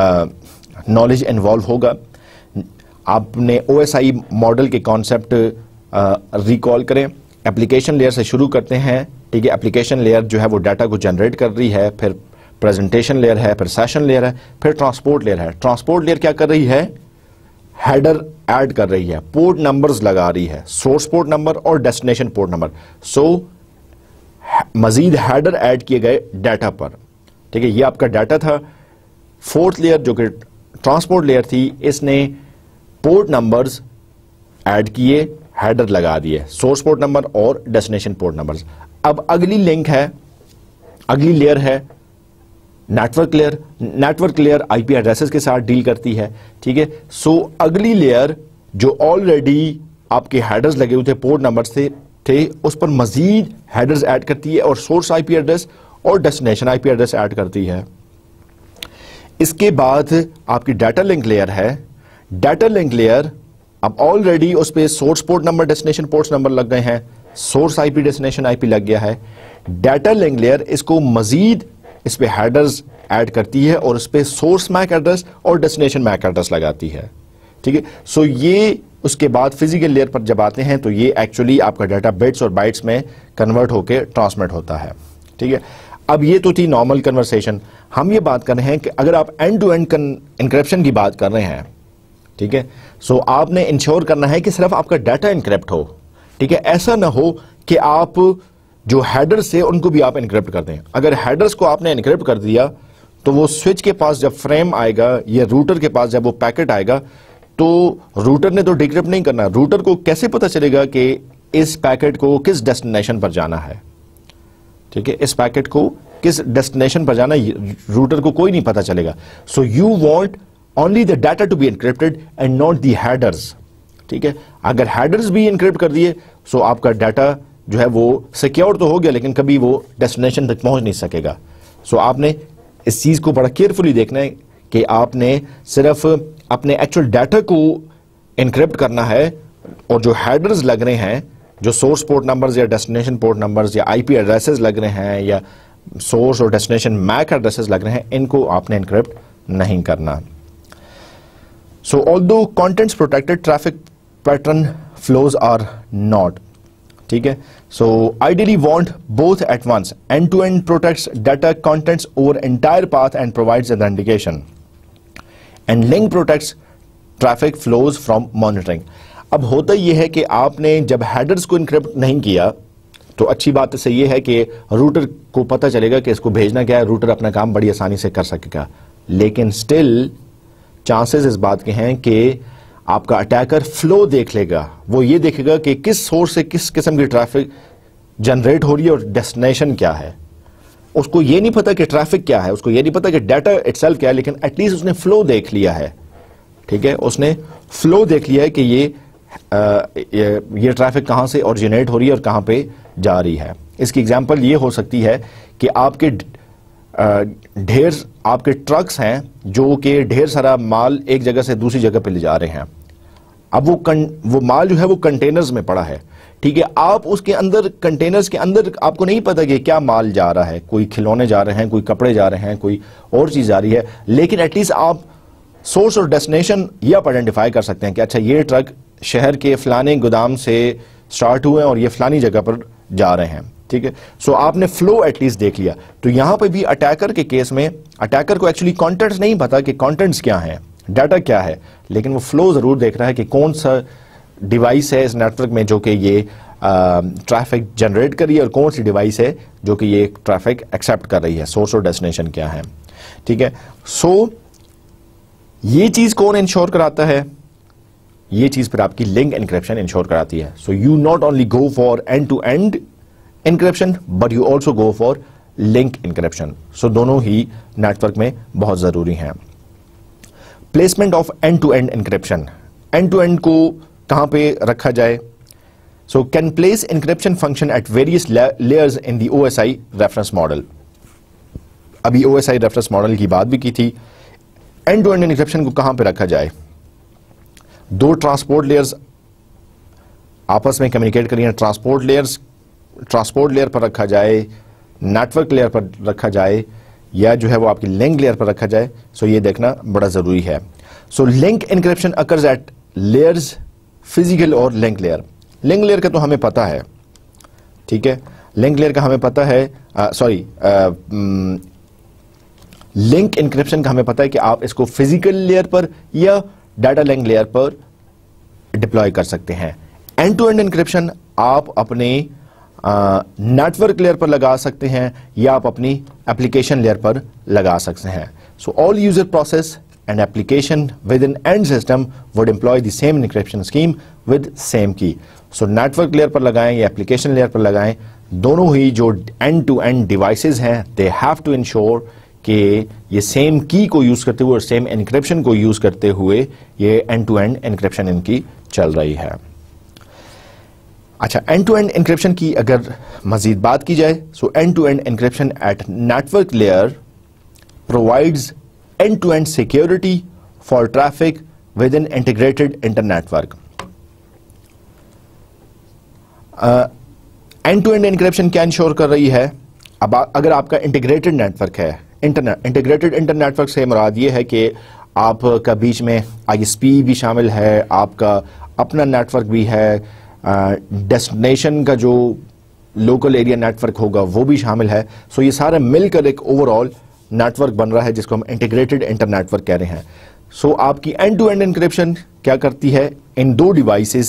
knowledge involve ہوگا. آپ نے O S I model کے concept recall کریں. اپلیکیشن لیئر سے شروع کرتے ہیں. ٹھیک ہے, اپلیکیشن لیئر جو ہے وہ ڈیٹا کو جنریٹ کر رہی ہے, پھر پریزنٹیشن لیئر ہے, پھر سیشن لیئر ہے, پھر ٹرانسپورٹ لیئر ہے. ٹرانسپورٹ لیئر کیا کر رہی ہے؟ ہیڈر ایڈ کر رہی ہے, پورٹ نمبرز لگا رہی ہے, سورس پورٹ نمبر اور ڈیسٹینیشن پورٹ نمبر. سو مزید ہیڈر ایڈ کیے گئے ڈیٹا پر. ٹھیک ہے, یہ آپ کا ڈیٹا تھا. فورتھ لیئر جو کہ ٹرانسپورٹ لیئر تھی, اس نے پورٹ نمبرز ایڈ کیے, ہیڈر لگا دیے, سورس پورٹ نمبر اور ڈیسٹینیشن پورٹ نمبرز. اب اگلی لنک ہے, اگلی لیئر ہے network layer. Network layer I P addresses کے ساتھ ڈیل کرتی ہے. ٹھیک ہے, سو اگلی لیئر جو آلریڈی آپ کے ہیڈرز لگے ہوئے تھے, پورٹ نمبرز تھے, اس پر مزید ہیڈرز ایڈ کرتی ہے, اور سورس آئی پی ایڈریس اور destination I P address add کرتی ہے. اس کے بعد آپ کی ڈیٹا لنک لیئر ہے. ڈیٹا لنک لیئر اب آلریڈی اس پہ source port number destination ports number لگ گئے ہیں, source I P destination I پی لگ گیا ہے. ڈیٹا لنک لیئر اس کو مزید اس پہ ہیڈرز ایڈ کرتی ہے, اور اس پہ سورس میک ایڈریس اور ڈیسٹینیشن میک ایڈریس لگاتی ہے. ٹھیک ہے, سو یہ اس کے بعد فزیکل لیئر پر جب آتے ہیں تو یہ ایکچولی آپ کا ڈیٹا بٹس اور بائٹس میں کنورٹ ہو کے ٹرانسمٹ ہوتا ہے. ٹھیک ہے, اب یہ تو تھی نارمل کنورسیشن. ہم یہ بات کر رہے ہیں کہ اگر آپ اینڈ ٹو اینڈ انکرپشن کی بات کر رہے ہیں, ٹھیک ہے, سو آپ نے انشور کرنا ہے کہ صرف آپ کا ڈیٹا انکرپٹ ہو. ٹھیک ہے, ایسا نہ ہو کہ آپ جو ہیڈرز سے ان کو بھی آپ انکرپٹ کر دیں. اگر ہیڈرز کو آپ نے انکرپٹ کر دیا تو وہ سوئچ کے پاس جب فریم آئے گا یا روٹر کے پاس جب وہ پیکٹ آئے گا تو روٹر نے تو ڈیکرپٹ نہیں کرنا. روٹر کو کیسے پتا چلے گا کہ اس پیکٹ کو کس ڈیسٹینیشن پر جانا ہے؟ ٹھیک ہے, اس پیکٹ کو کس ڈیسٹینیشن پر جانا روٹر کو کوئی نہیں پتا چلے گا. So you want only the data to be encrypted and not the headers. ٹھیک ہے, اگر ہیڈرز بھی انکرپٹ کر دیے سو آپ کا ڈیٹا جو ہے وہ سیکیور تو ہو گیا لیکن کبھی وہ ڈیسٹینیشن تک پہنچ نہیں سکے گا. سو آپ نے اس چیز کو بڑا کیئرفلی دیکھنا ہے کہ آپ نے صرف اپنے ایکچوئل ڈیٹا کو انکرپٹ کرنا ہے اور جو ہیڈرز لگ رہے ہیں, جو سورس پورٹ نمبرز یا ڈیسٹینیشن پورٹ نمبرز یا آئی پی ایڈریسز لگ رہے ہیں یا سورس اور ڈیسٹینیشن میک ایڈریسز لگ رہے ہیں, ان کو آپ نے انکرپٹ نہیں کرنا. سو although contents protected, traffic pattern flows are not. ٹھیک ہے, سو ideally want both at once. End-to-end protects data contents over entire path and provides authentication. And link protects traffic flows from monitoring. اب ہوتا یہ ہے کہ آپ نے جب ہیڈرز کو انکرپٹ نہیں کیا تو اچھی بات سے یہ ہے کہ روٹر کو پتہ چلے گا کہ اس کو بھیجنا کیا ہے, روٹر اپنا کام بڑی آسانی سے کر سکے گا. لیکن سٹل چانسز اس بات کے ہیں کہ آپ کا اٹیکر فلو دیکھ لے گا, وہ یہ دیکھے گا کہ کس سورس سے کس قسم کی ٹریفک جنریٹ ہو رہی ہے اور ڈیسٹینیشن کیا ہے. اس کو یہ نہیں پتا کہ ٹریفک کیا ہے, اس کو یہ نہیں پتا کہ ڈیٹا اٹ سیلف کیا ہے, لیکن ایٹ لیسٹ اس نے فلو دیکھ لیا ہے. ٹھیک ہے, اس نے فلو دیکھ لیا ہے کہ یہ ٹریفک کہاں سے اوریجنیٹ ہو رہی ہے اور کہاں پہ جا رہی ہے. اس کی ایگزامپل یہ ہو سکتی ہے کہ آپ کے ٹرکس ہیں جو کہ ڈھیر سارا مال ایک جگہ سے دوسری جگہ پہ لے جا رہے ہیں. اب وہ مال جو ہے وہ کنٹینرز میں پڑا ہے. ٹھیک ہے, آپ اس کے اندر کنٹینرز کے اندر آپ کو نہیں پتا کہ کیا مال جا رہا ہے, کوئی کھلونے جا رہے ہیں, کوئی کپڑے جا رہے ہیں, کوئی اور چیز جا رہی ہے, لیکن ایٹ لیسٹ آپ سورس اور ڈیسٹینیشن یہ آپ آئیڈینٹیفائی کر سکتے ہیں کہ اچھا یہ ٹرک شہر کے فلانے گودام سے سٹارٹ ہوئے ہیں اور یہ فلانی جگہ پر جا رہے ہیں. ٹھیک ہے, سو آپ نے فلو ایٹ لیسٹ دیکھ لیا. تو یہاں پہ بھی اٹیکر کے کیس میں اٹیکر کو ایکچولی کانٹینٹس نہیں پتا کہ کانٹینٹس کیا ہیں, ڈیٹا کیا ہے, لیکن وہ فلو ضرور دیکھ رہا ہے کہ کون سا ڈیوائس ہے اس نیٹ ورک میں جو کہ یہ ٹریفک جنریٹ کر رہی ہے اور کون سی ڈیوائس ہے جو کہ یہ ٹریفک ایکسیپٹ کر رہی ہے, سورس اور ڈیسٹینیشن کیا ہے. ٹھیک ہے, سو یہ چیز کون انشور کراتا ہے؟ یہ چیز پھر آپ کی لنک انکرپشن انشور کراتی ہے. So you not only go for end to end encryption but you also go for link encryption. So دونوں ہی نیٹ ورک میں بہت ضروری ہیں. Placement of end to end encryption, end to end کو کہاں پہ رکھا جائے؟ So can place encryption function at various layers in the O S I reference model. ابھی O S I reference model کی بات بھی کی تھی. اینڈ ٹو اینڈ انکرپشن کو کہاں پہ رکھا جائے؟ دو ٹرانسپورٹ لیئرز آپس میں کمیونیکیٹ کر رہی ہیں, ٹرانسپورٹ لیئر پر رکھا جائے, نیٹ ورک لیئر پر رکھا جائے, یا جو ہے وہ آپ کی لنک لیئر پر رکھا جائے. سو یہ دیکھنا بڑا ضروری ہے. So link encryption occurs at layers physical اور لنک لیئر. لنک لیئر کا تو ہمیں پتا ہے. ٹھیک ہے, لنک لیئر کا ہمیں پتا ہے, لنک انکرپشن کا ہمیں پتا ہے کہ آپ اس کو فزیکل لیئر پر یا ڈیٹا لنک لیئر پر ڈپلوائے کر سکتے ہیں. اینڈ ٹو اینڈ انکرپشن آپ اپنے نیٹ ورک لیئر پر لگا سکتے ہیں یا آپ اپنی اپلیکیشن لیئر پر لگا سکتے ہیں. So all user process and application within end system would employ the same encryption scheme with same key. So network layer پر لگائیں یا اپلیکیشن لیئر پر لگائیں, دونوں ہی جو اینڈ ٹو اینڈ ڈیوائسز ہیں دے ہیو ٹو انشور کہ یہ سیم کی کو یوز کرتے ہوئے اور سیم انکرپشن کو یوز کرتے ہوئے یہ اینڈ ٹو اینڈ انکرپشن ان کی چل رہی ہے. اچھا, اینڈ ٹو اینڈ انکرپشن کی اگر مزید بات کی جائے, so end to end encryption at network layer provides end to end security for traffic within integrated internetwork. End to end encryption کیا انشور کر رہی ہے؟ اب اگر آپ کا انٹیگریٹڈ نیٹ ورک ہے, انٹیگریٹڈ انٹر نیٹ ورک سے مراد یہ ہے کہ آپ کا بیچ میں آئی ایس پی بھی شامل ہے, آپ کا اپنا نیٹ ورک بھی ہے, ڈیسٹینیشن کا جو لوکل ایریا نیٹ ورک ہوگا وہ بھی شامل ہے. سو یہ سارا مل کر ایک اوور آل نیٹ ورک بن رہا ہے جس کو ہم انٹیگریٹڈ انٹر نیٹ ورک کہہ رہے ہیں. سو آپ کی اینڈ ٹو اینڈ انکرپشن کیا کرتی ہے؟ ان دو ڈیوائسز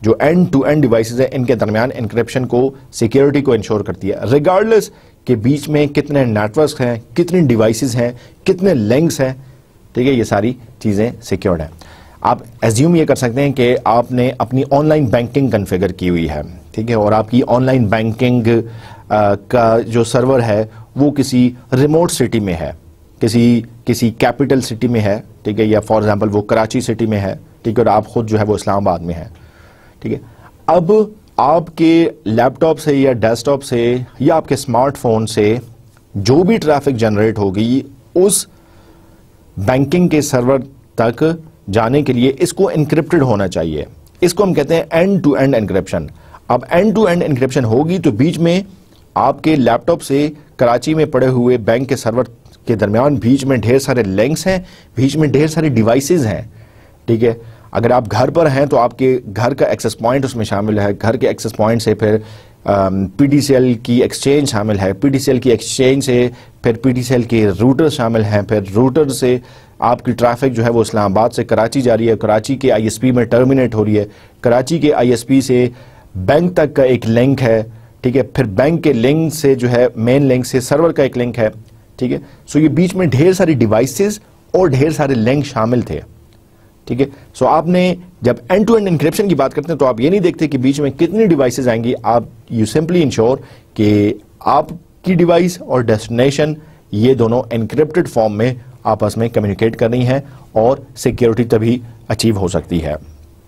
جو اینڈ ٹو اینڈ ڈیوائسز ہیں ان کے درمیان انکرپشن کو, سیکیورٹی کو انشور کرتی ہے, ریگارڈلیس کہ بیچ میں کتنے نیٹ ورکس ہیں, کتنی ڈیوائسز ہیں, کتنے لنکس ہیں. ٹھیک ہے, یہ ساری چیزیں سیکیورڈ ہیں. آپ ایزیوم یہ کر سکتے ہیں کہ آپ نے اپنی آن لائن بینکنگ کنفیگر کی ہوئی ہے, ٹھیک ہے, اور آپ کی آن لائن بینکنگ کا جو سرور ہے وہ کسی ریموٹ سٹی میں ہے, کسی کیپٹل سٹی میں ہے, ٹھیک ہے, یا فار ایگزامپل وہ کراچی سٹی میں ہے, ٹھیک ہے, اور آپ خود جو ہے وہ اسلام آباد میں ہے. ٹھیک ہے, اب آپ کے لیپ ٹاپ سے یا ڈیسک ٹاپ سے یا آپ کے اسمارٹ فون سے جو بھی ٹریفک جنریٹ ہوگی اس بینکنگ کے سرور تک جانے کے لیے اس کو انکرپٹڈ ہونا چاہیے. اس کو ہم کہتے ہیں اینڈ ٹو اینڈ انکرپشن. اب اینڈ ٹو اینڈ انکرپشن ہوگی تو بیچ میں آپ کے لیپ ٹاپ سے کراچی میں پڑے ہوئے بینک کے سرور کے درمیان بیچ میں ڈھیر سارے لنکس ہیں, بیچ میں ڈھیر سارے ڈیوائسز ہیں. ٹھیک ہے, اگر آپ گھر پر ہیں تو آپ کے گھر کا ایکسس پوائنٹ اس میں شامل ہے, گھر کے ایکسس پوائنٹ سے پھر پی ڈی سی ایل کی ایکسچینج شامل ہے, پی ڈی سی ایل کی ایکسچینج سے پھر پی ڈی سی ایل کے روٹر شامل ہیں, پھر روٹر سے آپ کی ٹریفک جو ہے وہ اسلام آباد سے کراچی جا رہی ہے, کراچی کے آئی ایس پی میں ٹرمینیٹ ہو رہی ہے, کراچی کے آئی ایس پی سے بینک تک کا ایک لنک ہے. ٹھیک ہے, پھر بینک کے لنک سے جو ہے مین لنک سے سرور کا ایک لنک ہے. ٹھیک ہے, سو یہ بیچ میں ڈھیر ساری ڈیوائسز اور ڈھیر سارے لنک شامل تھے. ٹھیک ہے, سو آپ نے جب اینڈ ٹو اینڈ انکرپشن کی بات کرتے ہیں تو آپ یہ نہیں دیکھتے کہ بیچ میں کتنی ڈیوائسز آئیں گی, آپ یو سمپلی انشور کہ آپ کی ڈیوائس اور ڈیسٹینیشن یہ دونوں انکرپٹڈ فارم میں آپس میں کمیونیکیٹ کر رہی ہیں اور سیکیورٹی تبھی اچیو ہو سکتی ہے.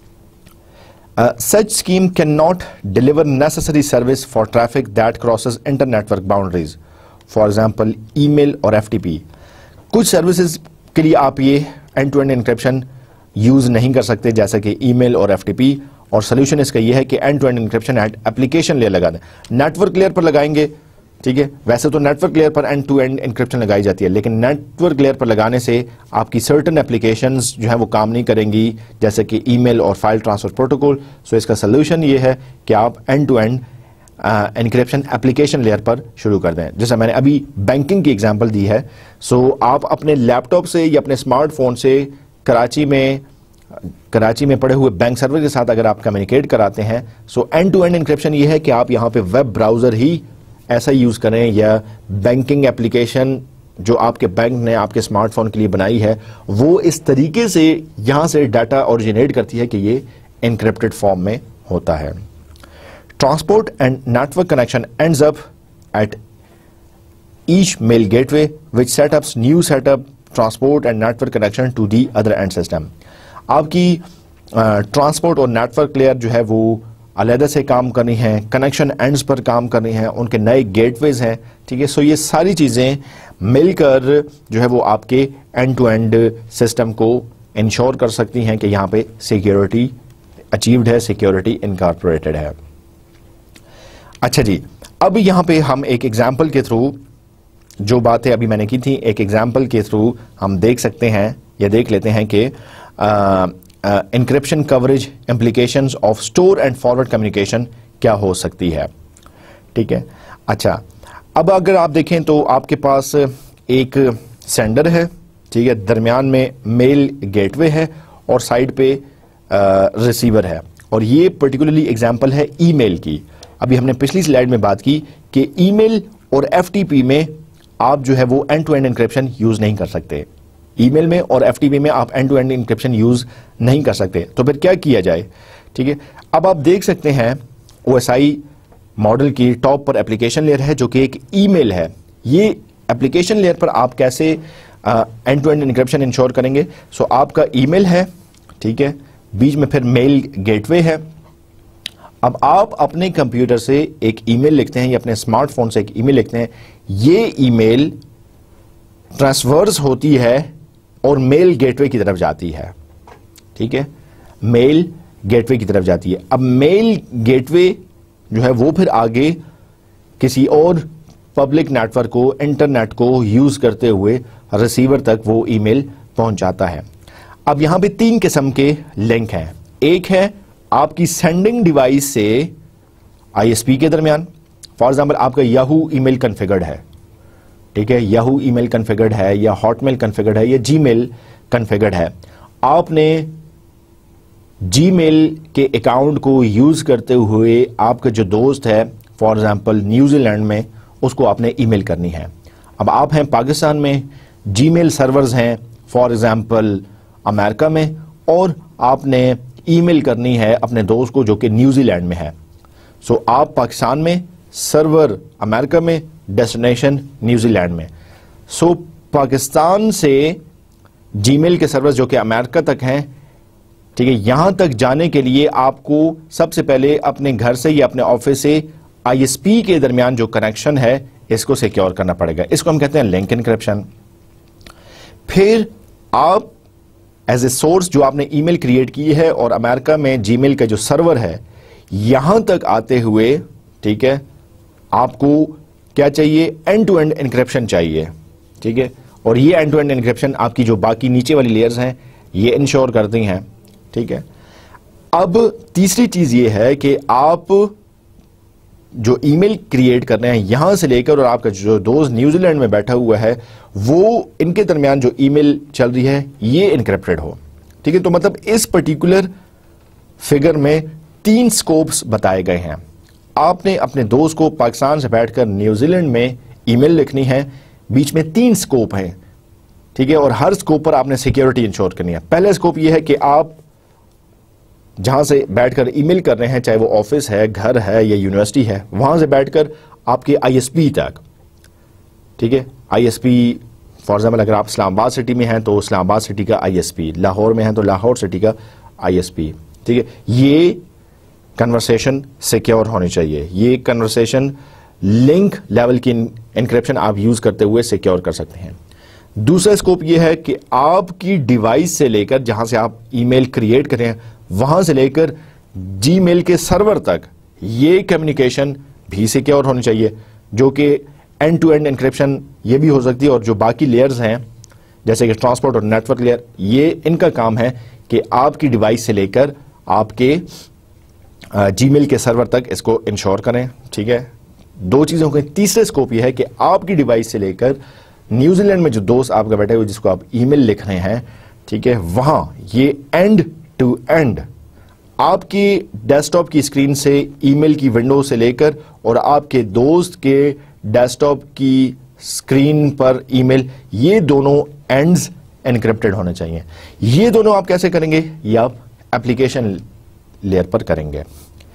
Such scheme cannot deliver necessary service for traffic that crosses inter-network boundaries. For example, email اور FTP. کچھ سروسز کے لیے آپ یہ end to end encryption use نہیں کر سکتے جیسا کہ ای میل اور FTP, اور سولوشن اس کا یہ ہے کہ end to end encryption at application layer لگا دیں. نیٹورک لیئر پر لگائیں گے, ٹھیک ہے, ویسے تو نیٹورک لیئر پر اینڈ ٹو اینڈ انکرپشن لگائی جاتی ہے, لیکن نیٹورک لیئر پر لگانے سے آپ کی سرٹن اپلیکیشنز جو ہیں وہ کام نہیں کریں گی جیسے کہ ای میل اور فائل ٹرانسفر پروٹوکول. سو اس کا سلوشن یہ ہے کہ آپ end to end encryption application layer پر شروع کر دیں, جیسا میں نے ابھی بینکنگ کی ایگزامپل دی ہے. سو آپ اپنے لیپ ٹاپ سے یا اپنے اسمارٹ فون سے کراچی میں پڑے ہوئے بینک سرور کے ساتھ اگر آپ کمیونیکیٹ کراتے ہیں, so end to end encryption یہ ہے کہ آپ یہاں پہ ویب براؤزر ہی ایسا یوز کریں یا بینکنگ اپلیکیشن جو آپ کے بینک نے آپ کے اسمارٹ فون کے لیے بنائی ہے وہ اس طریقے سے یہاں سے ڈیٹا اوریجنیٹ کرتی ہے کہ یہ انکرپٹڈ فارم میں ہوتا ہے. Transport and network connection ends up at each mail gateway which sets up new set up transport and network connection to the other end system. آپ کی ٹرانسپورٹ اور نیٹورک لیئر جو ہے وہ علیحدہ سے کام کرنی ہیں, کنیکشن اینڈز پر کام کرنی ہیں, ان کے نئے گیٹ ویز ہیں. ٹھیک ہے, سو یہ ساری چیزیں مل کر جو ہے وہ آپ کے اینڈ ٹو اینڈ سسٹم کو انشور کر سکتی ہیں کہ یہاں پہ سیکیورٹی اچیوڈ ہے, سیکیورٹی انکارپوریٹڈ ہے. اچھا جی, اب یہاں پہ ہم ایک ایگزامپل کے تھرو جو باتیں ابھی میں نے کی تھی, ایک ایگزامپل کے تھرو ہم دیکھ سکتے ہیں یا دیکھ لیتے ہیں کہ encryption coverage implications of store and forward communication کیا ہو سکتی ہے. ٹھیک ہے, اچھا اب اگر آپ دیکھیں تو آپ کے پاس ایک سینڈر ہے, ٹھیک ہے, درمیان میں میل گیٹ وے ہے اور سائڈ پہ ریسیور ہے, اور یہ پرٹیکولرلی ایگزامپل ہے ای میل کی. ابھی ہم نے پچھلی سلائیڈ میں بات کی کہ ای میل اور FTP میں آپ جو ہے وہ end to end encryption use نہیں کر سکتے. ای میل میں اور FTP میں آپ end to end encryption use نہیں کر سکتے. تو پھر کیا کیا جائے؟ ٹھیک ہے, اب آپ دیکھ سکتے ہیں OSI ماڈل کی ٹاپ پر اپلیکیشن لیئر ہے جو کہ ایک ای میل ہے. یہ اپلیکیشن لیئر پر آپ کیسے end to end encryption ensure کریں گے؟ سو آپ کا ای میل ہے, ٹھیک ہے, بیچ میں پھر میل گیٹ وے ہے. اب آپ اپنے کمپیوٹر سے ایک ای میل لکھتے ہیں یا اپنے اسمارٹ فون سے ایک ای میل لکھتے ہیں, یہ ای میل ٹرانسفرز ہوتی ہے اور میل گیٹ وے کی طرف جاتی ہے. ٹھیک ہے, میل گیٹ وے کی طرف جاتی ہے. اب میل گیٹ وے جو ہے وہ پھر آگے کسی اور پبلک نیٹ ورک کو, انٹرنیٹ کو یوز کرتے ہوئے ریسیور تک وہ ای میل پہنچ جاتا ہے. اب یہاں پہ 3 قسم کے لنک ہیں. ایک ہے آپ کی سینڈنگ ڈیوائس سے ISP کے درمیان, فار ایگزامپل آپ کا یاہو ای میل کنفیگرڈ ہے, ٹھیک ہے, یاہو ای میل کنفیگرڈ ہے یا ہاٹ میل کنفیگرڈ ہے یا جی میل کنفیگرڈ ہے. آپ نے جی میل کے اکاؤنٹ کو یوز کرتے ہوئے آپ کا جو دوست ہے فار ایگزامپل نیوزی لینڈ میں، اس کو آپ نے ای میل کرنی ہے. اب آپ ہیں پاکستان میں، جی میل سرورز ہیں فار ایگزامپل امریکہ میں، اور آپ نے ای میل کرنی ہے اپنے دوست کو جو کہ نیوزی لینڈ میں ہے. سو آپ پاکستان میں، سرور امریکہ میں، ڈیسٹینیشن نیوزی لینڈ میں. سو پاکستان سے جی میل کے سرورز جو کہ امریکہ تک ہیں، ٹھیک ہے، یہاں تک جانے کے لیے آپ کو سب سے پہلے اپنے گھر سے یا اپنے آفس سے آئی ایس پی کے درمیان جو کنیکشن ہے اس کو سیکیور کرنا پڑے گا. اس کو ہم کہتے ہیں لنک انکرپشن. پھر آپ ایز اے سورس جو آپ نے ای میل کریٹ کی ہے اور امریکہ میں جی میل کا جو سرور ہے یہاں تک آتے ہوئے، ٹھیک ہے، آپ کو کیا چاہیے؟ اینڈ ٹو اینڈ انکرپشن چاہیے. ٹھیک ہے، اور یہ اینڈ ٹو اینڈ انکرپشن آپ کی جو باقی نیچے والی لیئرز ہیں یہ انشور کرتی ہیں. ٹھیک ہے، اب تیسری چیز یہ ہے کہ آپ جو ای میل کریٹ کر رہے ہیں یہاں سے لے کر اور آپ کا جو دوست نیوزی لینڈ میں بیٹھا ہوا ہے وہ ان کے درمیان جو ای میل چل رہی ہے یہ انکرپٹڈ ہو. ٹھیک ہے، تو مطلب اس پرٹیکولر فگر میں 3 سکوپس بتائے گئے ہیں. آپ نے اپنے دوست کو پاکستان سے بیٹھ کر نیوزی لینڈ میں ای میل لکھنی ہے، بیچ میں 3 سکوپ ہیں. ٹھیک ہے، اور ہر سکوپ پر آپ نے سیکیورٹی انشور کرنی ہے. پہلا سکوپ یہ ہے کہ آپ جہاں سے بیٹھ کر ای میل کر رہے ہیں، چاہے وہ آفس ہے، گھر ہے یا یونیورسٹی ہے، وہاں سے بیٹھ کر آپ کے آئی ایس پی تک. ٹھیک ہے، I S P for example اگر آپ اسلام آباد سٹی میں ہیں تو اسلام آباد سٹی کا آئی ایس پی، لاہور میں ہیں تو لاہور سٹی کا آئی ایس پی. ٹھیک ہے، یہ کنورسیشن سیکیور ہونی چاہیے. یہ کنورسیشن لنک لیول کی انکرپشن آپ یوز کرتے ہوئے سیکیور کر سکتے ہیں. دوسرا اسکوپ یہ ہے کہ آپ کی ڈیوائس سے لے کر جہاں سے آپ ای میل کریٹ کریں وہاں سے لے کر جی میل کے سرور تک یہ کمیونیکیشن بھی سیکیور ہونی چاہیے، جو کہ اینڈ ٹو اینڈ انکرپشن یہ بھی ہو سکتی ہے. اور جو باقی لیئرز ہیں جیسے کہ ٹرانسپورٹ اور نیٹ ورک لیئر، یہ ان کا کام ہے کہ آپ کی ڈیوائس سے لے کر آپ کے جی میل کے سرور تک اس کو انشور کریں. ٹھیک ہے، 2 چیزوں کے. تیسرا اسکوپ یہ ہے کہ آپ کی ڈیوائس سے لے کر نیوزی لینڈ میں جو دوست آپ کا بیٹھے ہوئے جس کو آپ ای میل لکھ رہے ہیں، ٹھیک ہے، وہاں یہ اینڈ ٹو اینڈ آپ کی ڈیسک ٹاپ کی اسکرین سے ای میل کی ونڈو سے لے کر اور آپ کے دوست کے ڈیسک ٹاپ کی اسکرین پر ای میل، یہ دونوں اینڈز انکرپٹڈ ہونے چاہیے. یہ دونوں آپ کیسے کریں گے؟ یہ آپ اپلیکیشن لیئر پر کریں گے.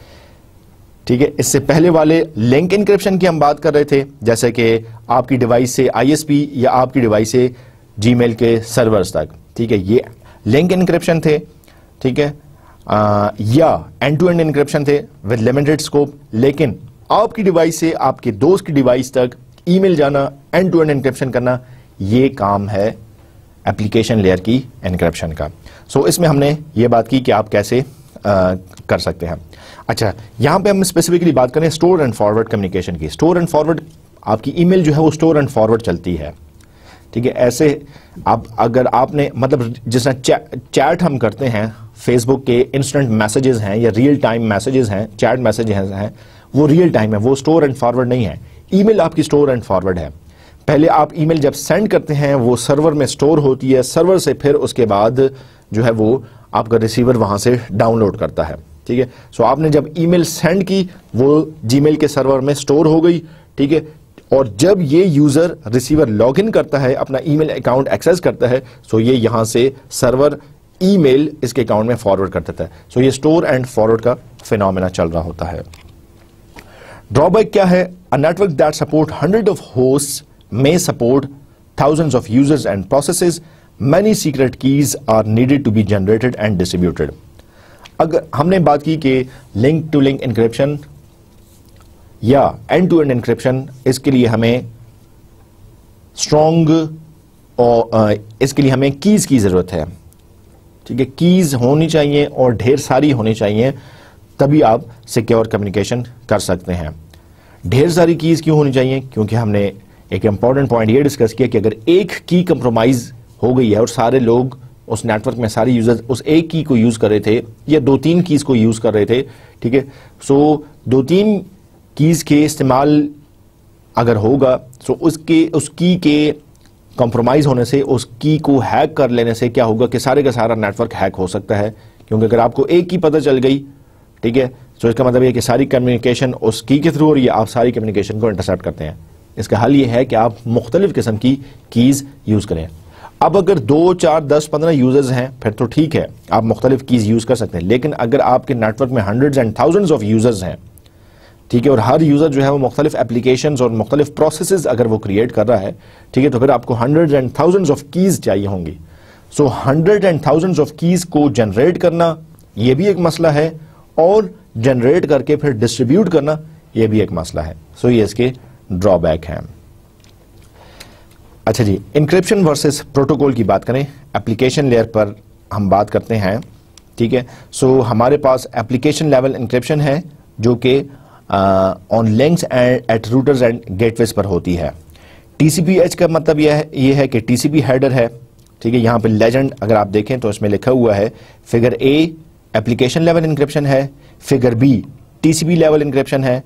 ٹھیک ہے، اس سے پہلے والے لنک انکرپشن کی ہم بات کر رہے تھے، جیسے کہ آپ کی ڈیوائس سے آئی ایس پی یا آپ کی ڈیوائس سے جی میل کے سرورز تک. ٹھیک ہے، یہ لنک انکرپشن تھے. ٹھیک ہے، یا اینڈ ٹو اینڈ انکرپشن تھے ود لمیٹڈ اسکوپ. لیکن آپ کی ڈیوائس سے آپ کے دوست کی ڈیوائس تک ای میل جانا، اینڈ ٹو اینڈ انکرپشن کرنا، یہ کام ہے اپلیکیشن لیئر کی انکرپشن کا. سو اس میں ہم نے یہ بات کی کہ آپ کیسے کر سکتے ہیں. اچھا، یہاں پہ ہم اسپیسیفکلی بات کریں اسٹور اینڈ فارورڈ کمیونیکیشن کی. اسٹور اینڈ فارورڈ، آپ کی ای میل جو ہے وہ اسٹور اینڈ فارورڈ چلتی ہے. ٹھیک ہے، ایسے اگر آپ نے مطلب جس طرح چیٹ ہم کرتے ہیں، فیس بک کے انسٹنٹ میسیجز ہیں یا ریئل ٹائم میسیجز ہیں، چیٹ میسیجز ہیں، وہ ریئل ٹائم ہے، وہ اسٹور اینڈ فارورڈ نہیں ہے. ای میل آپ کی اسٹور اینڈ فارورڈ ہے. پہلے آپ ای میل جب سینڈ کرتے ہیں وہ سرور میں اسٹور ہوتی ہے، سرور سے پھر اس کے بعد جو ہے وہ آپ کا ریسیور وہاں سے ڈاؤن لوڈ کرتا ہے. ٹھیک ہے، سو آپ نے جب ای میل سینڈ کی وہ جی میل کے سرور میں اسٹور ہو گئی. ٹھیک ہے، اور جب یہ یوزر ریسیور لاگ ان کرتا ہے، اپنا ای میل اکاؤنٹ ایکسیس کرتا ہے، سو یہ یہاں سے سرور ای میل اس کے اکاؤنٹ میں فارورڈ کر دیتا ہے. سو یہ اسٹور اینڈ فارورڈ کا فینومینا چل رہا ہوتا ہے. ڈرا بیک کیا ہے؟ A network that supports hundreds of hosts may support thousands of users and processes. Many secret keys are needed to be generated and distributed. اگر ہم نے بات کی کہ لنک ٹو لنک انکرپشن یا اینڈ ٹو اینڈ انکرپشن، اس کے لیے ہمیں اسٹرانگ اور اس کے لیے ہمیں کیز کی ضرورت ہے. ٹھیک ہے، کیز ہونی چاہیے اور ڈھیر ساری ہونی چاہیے، تبھی آپ سیکیور کمیونیکیشن کر سکتے ہیں. ڈھیر ساری کیز کیوں ہونی چاہیے؟ کیونکہ ہم نے ایک امپورٹنٹ پوائنٹ یہ ڈسکس کیا کہ اگر ایک کی کمپرومائز ہو گئی ہے اور سارے لوگ اس نیٹ ورک میں سارے یوزر اس ایک کی کو یوز کر رہے تھے یا 2-3 کیز کو یوز کر رہے تھے، ٹھیک ہے، سو 2-3 کیز کے استعمال اگر ہوگا سو اس کی کے کمپرومائز ہونے سے، اس کی کو ہیک کر لینے سے کیا ہوگا کہ سارے کا سارا نیٹ ورک ہیک ہو سکتا ہے، کیونکہ اگر آپ کو ایک کی پتہ چل گئی, ٹھیک ہے, تو اس کا مطلب یہ کہ ساری کمیونیکیشن اس کی کے تھرو ہو رہی ہے, آپ ساری کمیونیکیشن کو انٹرسیپٹ کرتے ہیں. اس کا حل یہ ہے کہ آپ مختلف قسم کی کیز یوز کریں. اب اگر 2, 4, 10, 15 یوزرز ہیں پھر تو ٹھیک ہے, آپ مختلف کیز یوز کر سکتے ہیں. لیکن اگر آپ کے نیٹ ورک میں hundreds and thousands of users ہیں, ٹھیک ہے, اور ہر یوزر جو ہے وہ مختلف اپلیکیشنز اور مختلف پروسیسز اگر وہ کریٹ کر رہا ہے, ٹھیک ہے, تو پھر آپ کو hundreds and thousands of keys چاہیے ہوں گی. So hundred and thousands of keys کو جنریٹ کرنا یہ بھی ایک مسئلہ ہے, اور جنریٹ کر کے پھر ڈسٹریبیوٹ کرنا یہ بھی ایک مسئلہ ہے. سو یہ اس کے ڈرا بیک ہیں. اچھا جی, انکرپشن ورسز پروٹوکول کی بات کریں. اپلیکیشن لیئر پر ہم بات کرتے ہیں, ٹھیک ہے. سو ہمارے پاس اپلیکیشن لیول انکرپشن ہے جو کہ on links and at routers and gateways پر ہوتی ہے. ٹی سی پی ایچ کا مطلب یہ ہے کہ ٹی سی پی ہیڈر ہے, ٹھیک ہے. یہاں پہ لیجنڈ اگر آپ دیکھیں تو اس میں لکھا ہوا ہے figure A application level encryption ہے, figure B T C P level encryption ہے,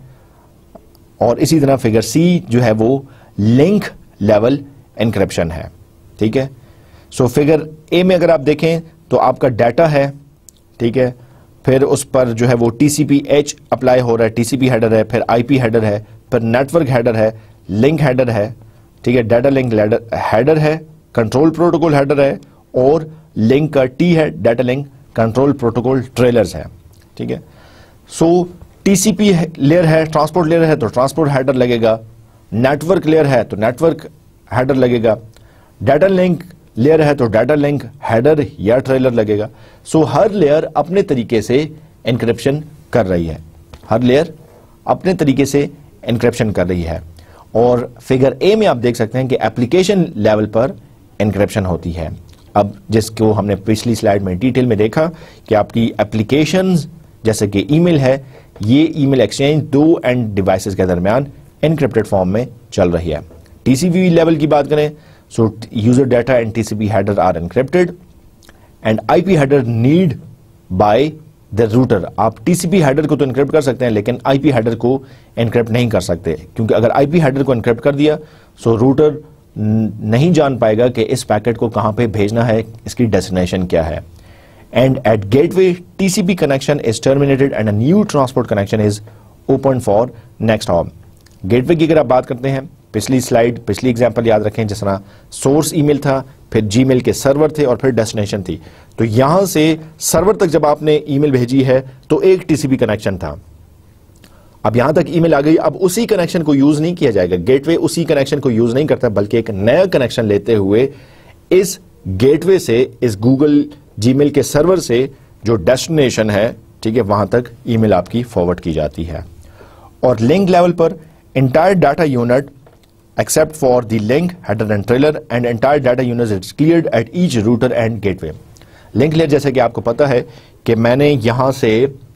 اور اسی طرح فگر سی جو ہے وہ لنک لیول انکرپشن ہے, ٹھیک ہے. سو فگر اے میں اگر آپ دیکھیں تو آپ کا ڈیٹا ہے, ٹھیک ہے, پھر اس پر جو ہے وہ T C P H apply ہو رہا ہے, ٹی سی پی ہیڈر ہے, پھر آئی پی ہیڈر ہے, پھر نیٹ ورک ہیڈر ہے, لنک ہیڈر ہے, ٹھیک ہے, ڈیٹا لنک ہیڈر ہے, کنٹرول پروٹوکول ہیڈر ہے, اور لنک کا ٹی ہے, data link control protocol trailers ہے, ٹھیک ہے. So T C P layer ہے, ٹرانسپورٹ لیئر ہے تو ٹرانسپورٹ ہیڈر لگے گا, نیٹ ورک لیئر ہے تو نیٹ ورک ہیڈر لگے گا, ڈیٹا لنک لیئر ہے تو ڈیٹا لنک ہیڈر یا ٹریلر لگے گا. سو ہر لیئر اپنے طریقے سے انکرپشن کر رہی ہے, ہر لیئر اپنے طریقے سے انکرپشن کر رہی ہے. اور فگر اے میں آپ دیکھ سکتے ہیں کہ اپلیکیشن لیول پر انکرپشن ہوتی ہے. اب جس کو ہم نے پچھلی سلائیڈ میں ڈیٹیل میں دیکھا کہ آپ کی اپلیکیشنز جیسے کہ ای میل ہے, یہ ای میل ایکسچینج دو اینڈ ڈیوائسز کے درمیان انکرپٹڈ فارم میں چل رہی ہے. ٹی سی پی لیول کی بات کریں, so user data and T C P header are encrypted and I P header need by the router. آپ ٹی سی پی ہیڈر کو تو انکرپٹ کر سکتے ہیں لیکن آئی پی ہیڈر کو انکرپٹ نہیں کر سکتے, کیونکہ اگر آئی پی ہیڈر کو انکرپٹ کر دیا سو روٹر نہیں جان پائے گا کہ اس پیکٹ کو کہاں پہ بھیجنا ہے, اس کی ڈیسٹینیشن کیا ہے. And at gateway T C P connection is terminated and a new transport connection is open for next hop. Gateway کی اگر آپ بات کرتے ہیں, پچھلی سلائیڈ پچھلی ایگزامپل یاد رکھیں, جس طرح سورس ای میل تھا, پھر جی میل کے سرور تھے, اور پھر ڈیسٹینیشن تھی. تو یہاں سے سرور تک جب آپ نے ای میل بھیجی ہے تو ایک ٹی سی پی کنیکشن تھا, اب یہاں تک ای میل آ گئی, اب اسی کنیکشن کو یوز نہیں کیا جائے گا. گیٹ وے اسی کنیکشن کو یوز نہیں کرتا بلکہ ایک نیا کنیکشن لیتے ہوئے اس گیٹ وے سے, اس گوگل جی میل کے سرور سے جو ڈیسٹینیشن ہے, ٹھیک ہے, وہاں تک ای میل آپ کی فارورڈ کی جاتی ہے. اور لنک لیول پر entire data unit except for the link, header and trailer and entire data unit is cleared at each router and gateway. Link layer جیسے کہ آپ کو پتا ہے کہ میں نے یہاں سے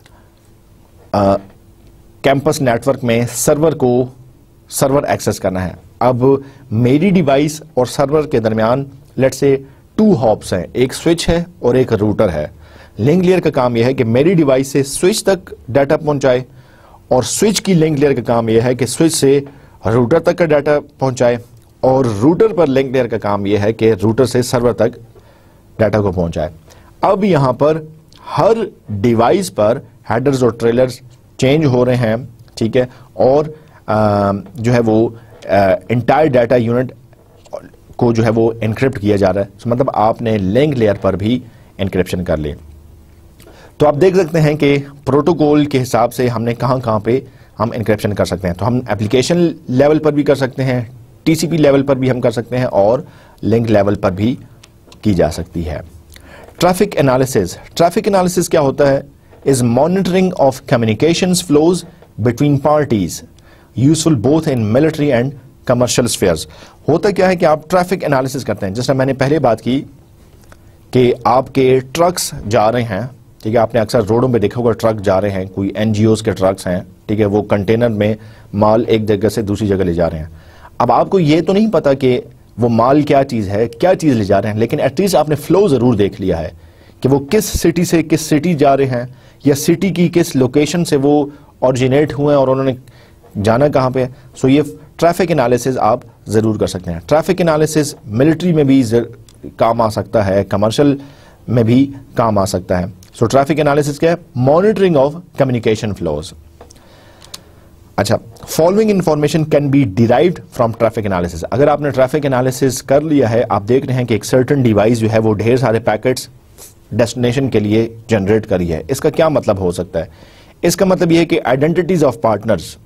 کیمپس نیٹ ورک میں سرور ایکسس کرنا ہے. اب میری ڈیوائس اور سرور کے درمیان لیٹ سے 2 ہاپس ہیں, ایک سوئچ ہے اور ایک روٹر ہے. لنک لیئر کا کام یہ ہے کہ میری ڈیوائس سے سوئچ تک ڈیٹا پہنچائے, اور سوئچ کی لنک لیئر کا کام یہ ہے کہ سوئچ سے روٹر تک کا ڈیٹا پہنچائے, اور روٹر پر لنک لیئر کا کام یہ ہے کہ روٹر سے سرور تک ڈیٹا کو پہنچائے. اب یہاں پر ہر ڈیوائس پر ہیڈرز اور ٹریلرز چینج ہو رہے ہیں, ٹھیک ہے, اور جو ہے وہ انٹائر ڈیٹا یونٹ کو جو ہے وہ انکرپٹ کیا جا رہا ہے. مطلب آپ نے لنک لیئر پر بھی انکرپشن کر لی. تو آپ دیکھ سکتے ہیں کہ پروٹوکول کے حساب سے ہم نے کہاں پہ ہم انکرپشن کر سکتے ہیں. تو ہم اپلیکیشن لیول پر بھی کر سکتے ہیں, ٹی سی پی لیول پر بھی ہم کر سکتے ہیں, اور لنک لیول پر بھی کی جا سکتی ہے. Traffic analysis. ٹریفک انالیسز کیا ہوتا ہے؟ Is monitoring of communications flows between parties, useful both in military and commercial spheres. ہوتا کیا ہے کہ آپ ٹریفک انالیسز کرتے ہیں, جس طرح میں نے پہلے بات کی کہ آپ کے ٹرکس جا رہے ہیں, ٹھیک ہے, آپ نے اکثر روڈوں پہ دیکھا ہوگا ٹرک جا رہے ہیں, کوئی این جی اوز کے ٹرکس ہیں, ٹھیک ہے, وہ کنٹینر میں مال ایک جگہ سے دوسری جگہ لے جا رہے ہیں. اب آپ کو یہ تو نہیں پتا کہ وہ مال کیا چیز ہے, کیا چیز لے جا رہے ہیں, لیکن ایٹ لیسٹ آپ نے فلو ضرور دیکھ لیا ہے کہ وہ کس سٹی سے کس سٹی جا رہے ہیں, یا سٹی کی کس لوکیشن سے وہ اوریجنیٹ ہوئے ہیں اور انہوں نے جانا کہاں پہ. سو یہ ٹریفک انالیسز آپ ضرور کر سکتے ہیں. ٹریفک انالیسز ملٹری میں بھی کام آ سکتا ہے, کمرشل میں بھی کام آ سکتا ہے. सो ट्रैफिक एनालिसिस क्या है? Monitoring of communication flows. अच्छा, following information can be derived from traffic analysis. अगर आपने ट्रैफिक एनालिसिस कर लिया है, आप देख रहे हैं कि एक सर्टेन डिवाइस जो है वो ढेर सारे पैकेट्स डेस्टिनेशन के लिए जनरेट करी है. इसका क्या मतलब हो सकता है? इसका मतलब यह है कि आइडेंटिटीज ऑफ पार्टनर्स,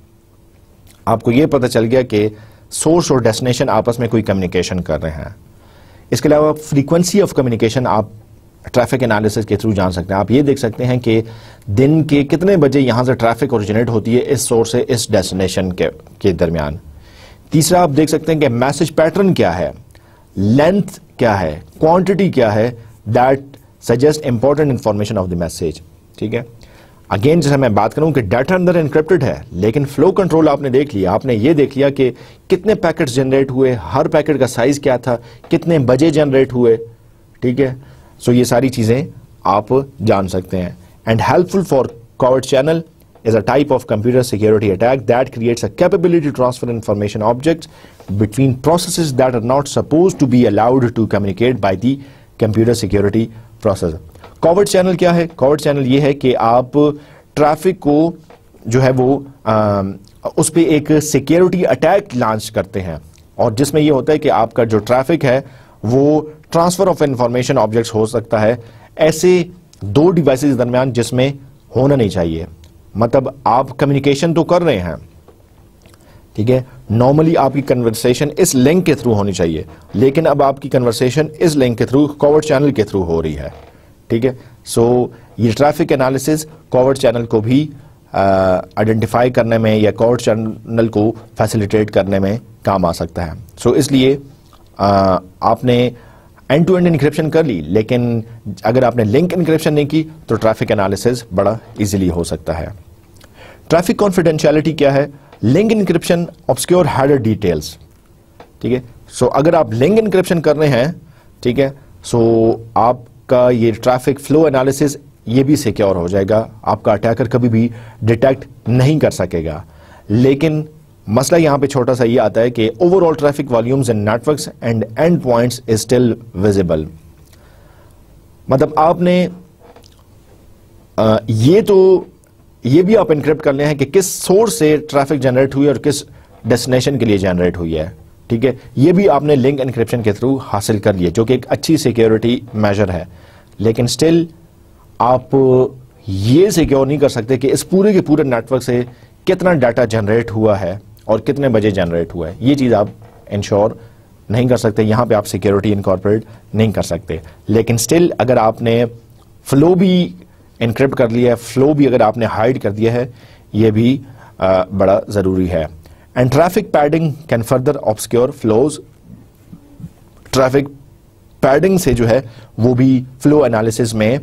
आपको यह पता चल गया कि सोर्स और डेस्टिनेशन आपस में कोई कम्युनिकेशन कर रहे हैं. इसके अलावा फ्रीक्वेंसी ऑफ कम्युनिकेशन आप ट्रैफिक एनालिसिस के थ्रू जान सकते हैं. आप ये देख सकते हैं कि दिन के कितने बजे यहां से ट्रैफिक ओरिजिनेट होती है इस सोर्स से इस डेस्टिनेशन के दरमियान. तीसरा, आप देख सकते हैं कि मैसेज पैटर्न क्या है, लेंथ क्या है, क्वांटिटी क्या है, that suggest important information of the message. ठीक है, अगेन जैसे मैं बात करूं कि डाटा अंदर एनक्रिप्टेड है, लेकिन फ्लो कंट्रोल आपने देख लिया. आपने ये देख लिया कि कितने पैकेट्स जनरेट हुए, हर पैकेट का साइज क्या था, कितने बजे जनरेट हुए. ठीक है, सो ये सारी चीजें आप जान सकते हैं. And helpful for covert channel is a type of computer security attack that creates a capability to transfer information objects between processes that are not supposed to be allowed to communicate by the computer security process. Covert channel क्या है? Covered channel ये है कि आप traffic को जो है वो उस पर एक सिक्योरिटी अटैक लॉन्च करते हैं, और जिसमें ये होता है कि आपका जो ट्रैफिक है वो ट्रांसफर ऑफ इंफॉर्मेशन ऑब्जेक्ट्स हो सकता है ऐसे दो डिवाइसेस के दरमियान जिसमें होना नहीं चाहिए. मतलब आप कम्युनिकेशन तो कर रहे हैं, ठीक है, नॉर्मली आपकी कन्वर्सेशन इस लिंक के थ्रू होनी चाहिए, लेकिन अब आपकी कन्वर्सेशन इस लिंक के थ्रू कवर्ड चैनल के थ्रू हो रही है. ठीक है, सो ये ट्रैफिक एनालिसिस कवर्ड चैनल को भी आइडेंटिफाई करने में या कवर्ड चैनल को फैसिलिटेट करने में काम आ सकता है. सो इसलिए आपने एंड टू एंड इंक्रिप्शन कर ली, लेकिन अगर आपने लिंक इंक्रिप्शन नहीं की तो ट्रैफिक एनालिसिस बड़ा इजीली हो सकता है. ट्रैफिक कॉन्फिडेंशियलिटी क्या है? Link encryption obscure header details. ठीक है, सो अगर आप लिंक इंक्रिप्शन कर रहे हैं, ठीक है, सो आपका ये ट्रैफिक फ्लो एनालिसिस ये भी सिक्योर हो जाएगा, आपका अटैकर कभी भी डिटेक्ट नहीं कर सकेगा. लेकिन मसला यहां पे छोटा सा ये आता है कि overall traffic volumes in networks and end points is still visible. मतलब आपने ये भी आप इनक्रिप्ट कर ले हैं कि किस सोर्स से ट्रैफिक जनरेट हुई है और किस डेस्टिनेशन के लिए जनरेट हुई है. ठीक है, ये भी आपने लिंक इनक्रिप्शन के थ्रू हासिल कर लिया, जो कि एक अच्छी सिक्योरिटी मेजर है. लेकिन स्टिल आप ये सिक्योर नहीं कर सकते कि इस पूरे के पूरे नेटवर्क से कितना डाटा जनरेट हुआ है और कितने बजे जनरेट हुआ है. ये चीज आप इंश्योर नहीं कर सकते, यहां पे आप सिक्योरिटी इनकॉर्पोरेट नहीं कर सकते. लेकिन स्टिल अगर आपने फ्लो भी इनक्रिप्ट कर लिया है, फ्लो भी अगर आपने हाइड कर दिया है, ये भी बड़ा जरूरी है. And traffic padding can further obscure flows. Traffic padding से जो है वो भी फ्लो एनालिसिस में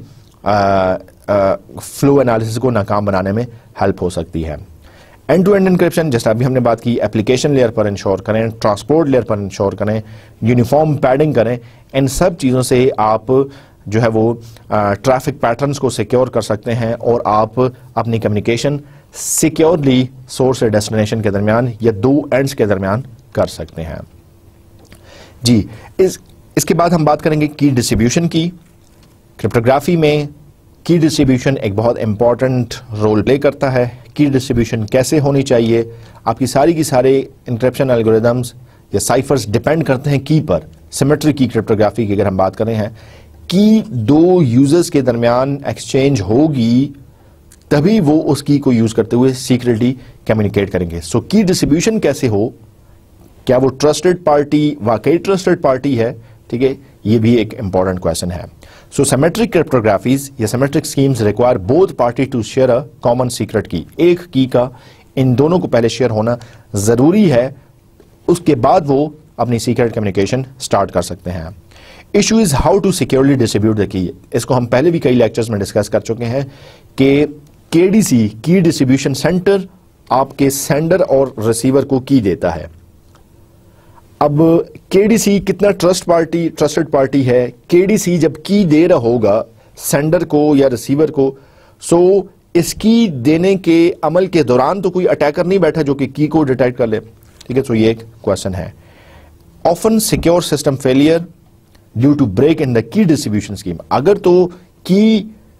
फ्लो एनालिसिस को नाकाम बनाने में हेल्प हो सकती है. एंड टू एंड इंक्रिप्शन, जैसे अभी हमने बात की, एप्लीकेशन लेयर पर इंश्योर करें, ट्रांसपोर्ट लेयर पर इंश्योर करें, यूनिफॉर्म पैडिंग करें. इन सब चीज़ों से आप जो है वो ट्रैफिक पैटर्न्स को सिक्योर कर सकते हैं और आप अपनी कम्युनिकेशन सिक्योरली सोर्स और डेस्टिनेशन के दरमियान या दो एंड्स के दरमियान कर सकते हैं. जी, इसके बाद हम बात करेंगे की डिस्ट्रीब्यूशन की. क्रिप्टोग्राफी में की डिस्ट्रीब्यूशन एक बहुत इंपॉर्टेंट रोल प्ले करता है. की डिस्ट्रीब्यूशन कैसे होनी चाहिए? आपकी सारी की सारे इंक्रिप्शन एल्गोरिदम्स या साइफर्स डिपेंड करते हैं की पर. सिमेट्रिक की क्रिप्टोग्राफी की अगर हम बात कर रहे हैं, की दो यूजर्स के दरमियान एक्सचेंज होगी तभी वो उस की को यूज करते हुए सीक्रेटली कम्युनिकेट करेंगे. सो की डिस्ट्रीब्यूशन कैसे हो, क्या वो ट्रस्टेड पार्टी वाकई ट्रस्टेड पार्टी है? ठीक है, ये भी एक इंपॉर्टेंट क्वेश्चन है. So symmetric cryptographies या symmetric schemes require both party to share a common secret key. एक की का इन दोनों को पहले शेयर होना जरूरी है, उसके बाद वो अपनी सीक्रेट कम्युनिकेशन स्टार्ट कर सकते हैं. Issue is how to securely distribute the key. इसको हम पहले भी कई लेक्चर्स में डिस्कस कर चुके हैं कि केडीसी की डिस्ट्रीब्यूशन सेंटर आपके सेंडर और रिसीवर को की देता है. अब केडीसी कितना ट्रस्टेड पार्टी है? केडीसी जब की दे रहा होगा सेंडर को या रिसीवर को, सो इस की देने के अमल के दौरान तो कोई अटैकर नहीं बैठा जो कि की को डिटेक्ट कर ले. ठीक है, सो ये एक क्वेश्चन है. Often secure system failure due to break in the key distribution scheme. अगर तो की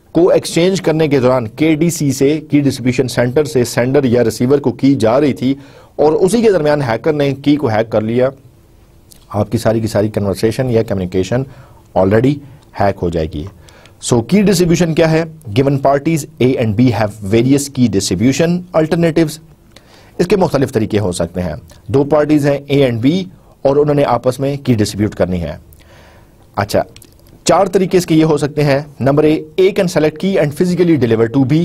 کو ایکسچینج کرنے کے دوران KDC سے, کی ڈسٹریبیوشن سینٹر سے سینڈر یا ریسیور کو کی جا رہی تھی اور اسی کے درمیان ہیکر نے کی کو ہیک کر لیا, آپ کی ساری کنورسیشن یا کمیونیکیشن آلریڈی ہیک ہو جائے گی. سو کی ڈسٹریبیوشن کیا ہے؟ Given parties A and B have various key distribution alternatives. اس کے مختلف طریقے ہو سکتے ہیں. دو پارٹیز ہیں A and B اور انہوں نے آپس میں کی ڈسٹریبیوٹ کرنی ہے. اچھا, 4 طریقے اس کے یہ ہو سکتے ہیں. Number A can select key and physically deliver to B.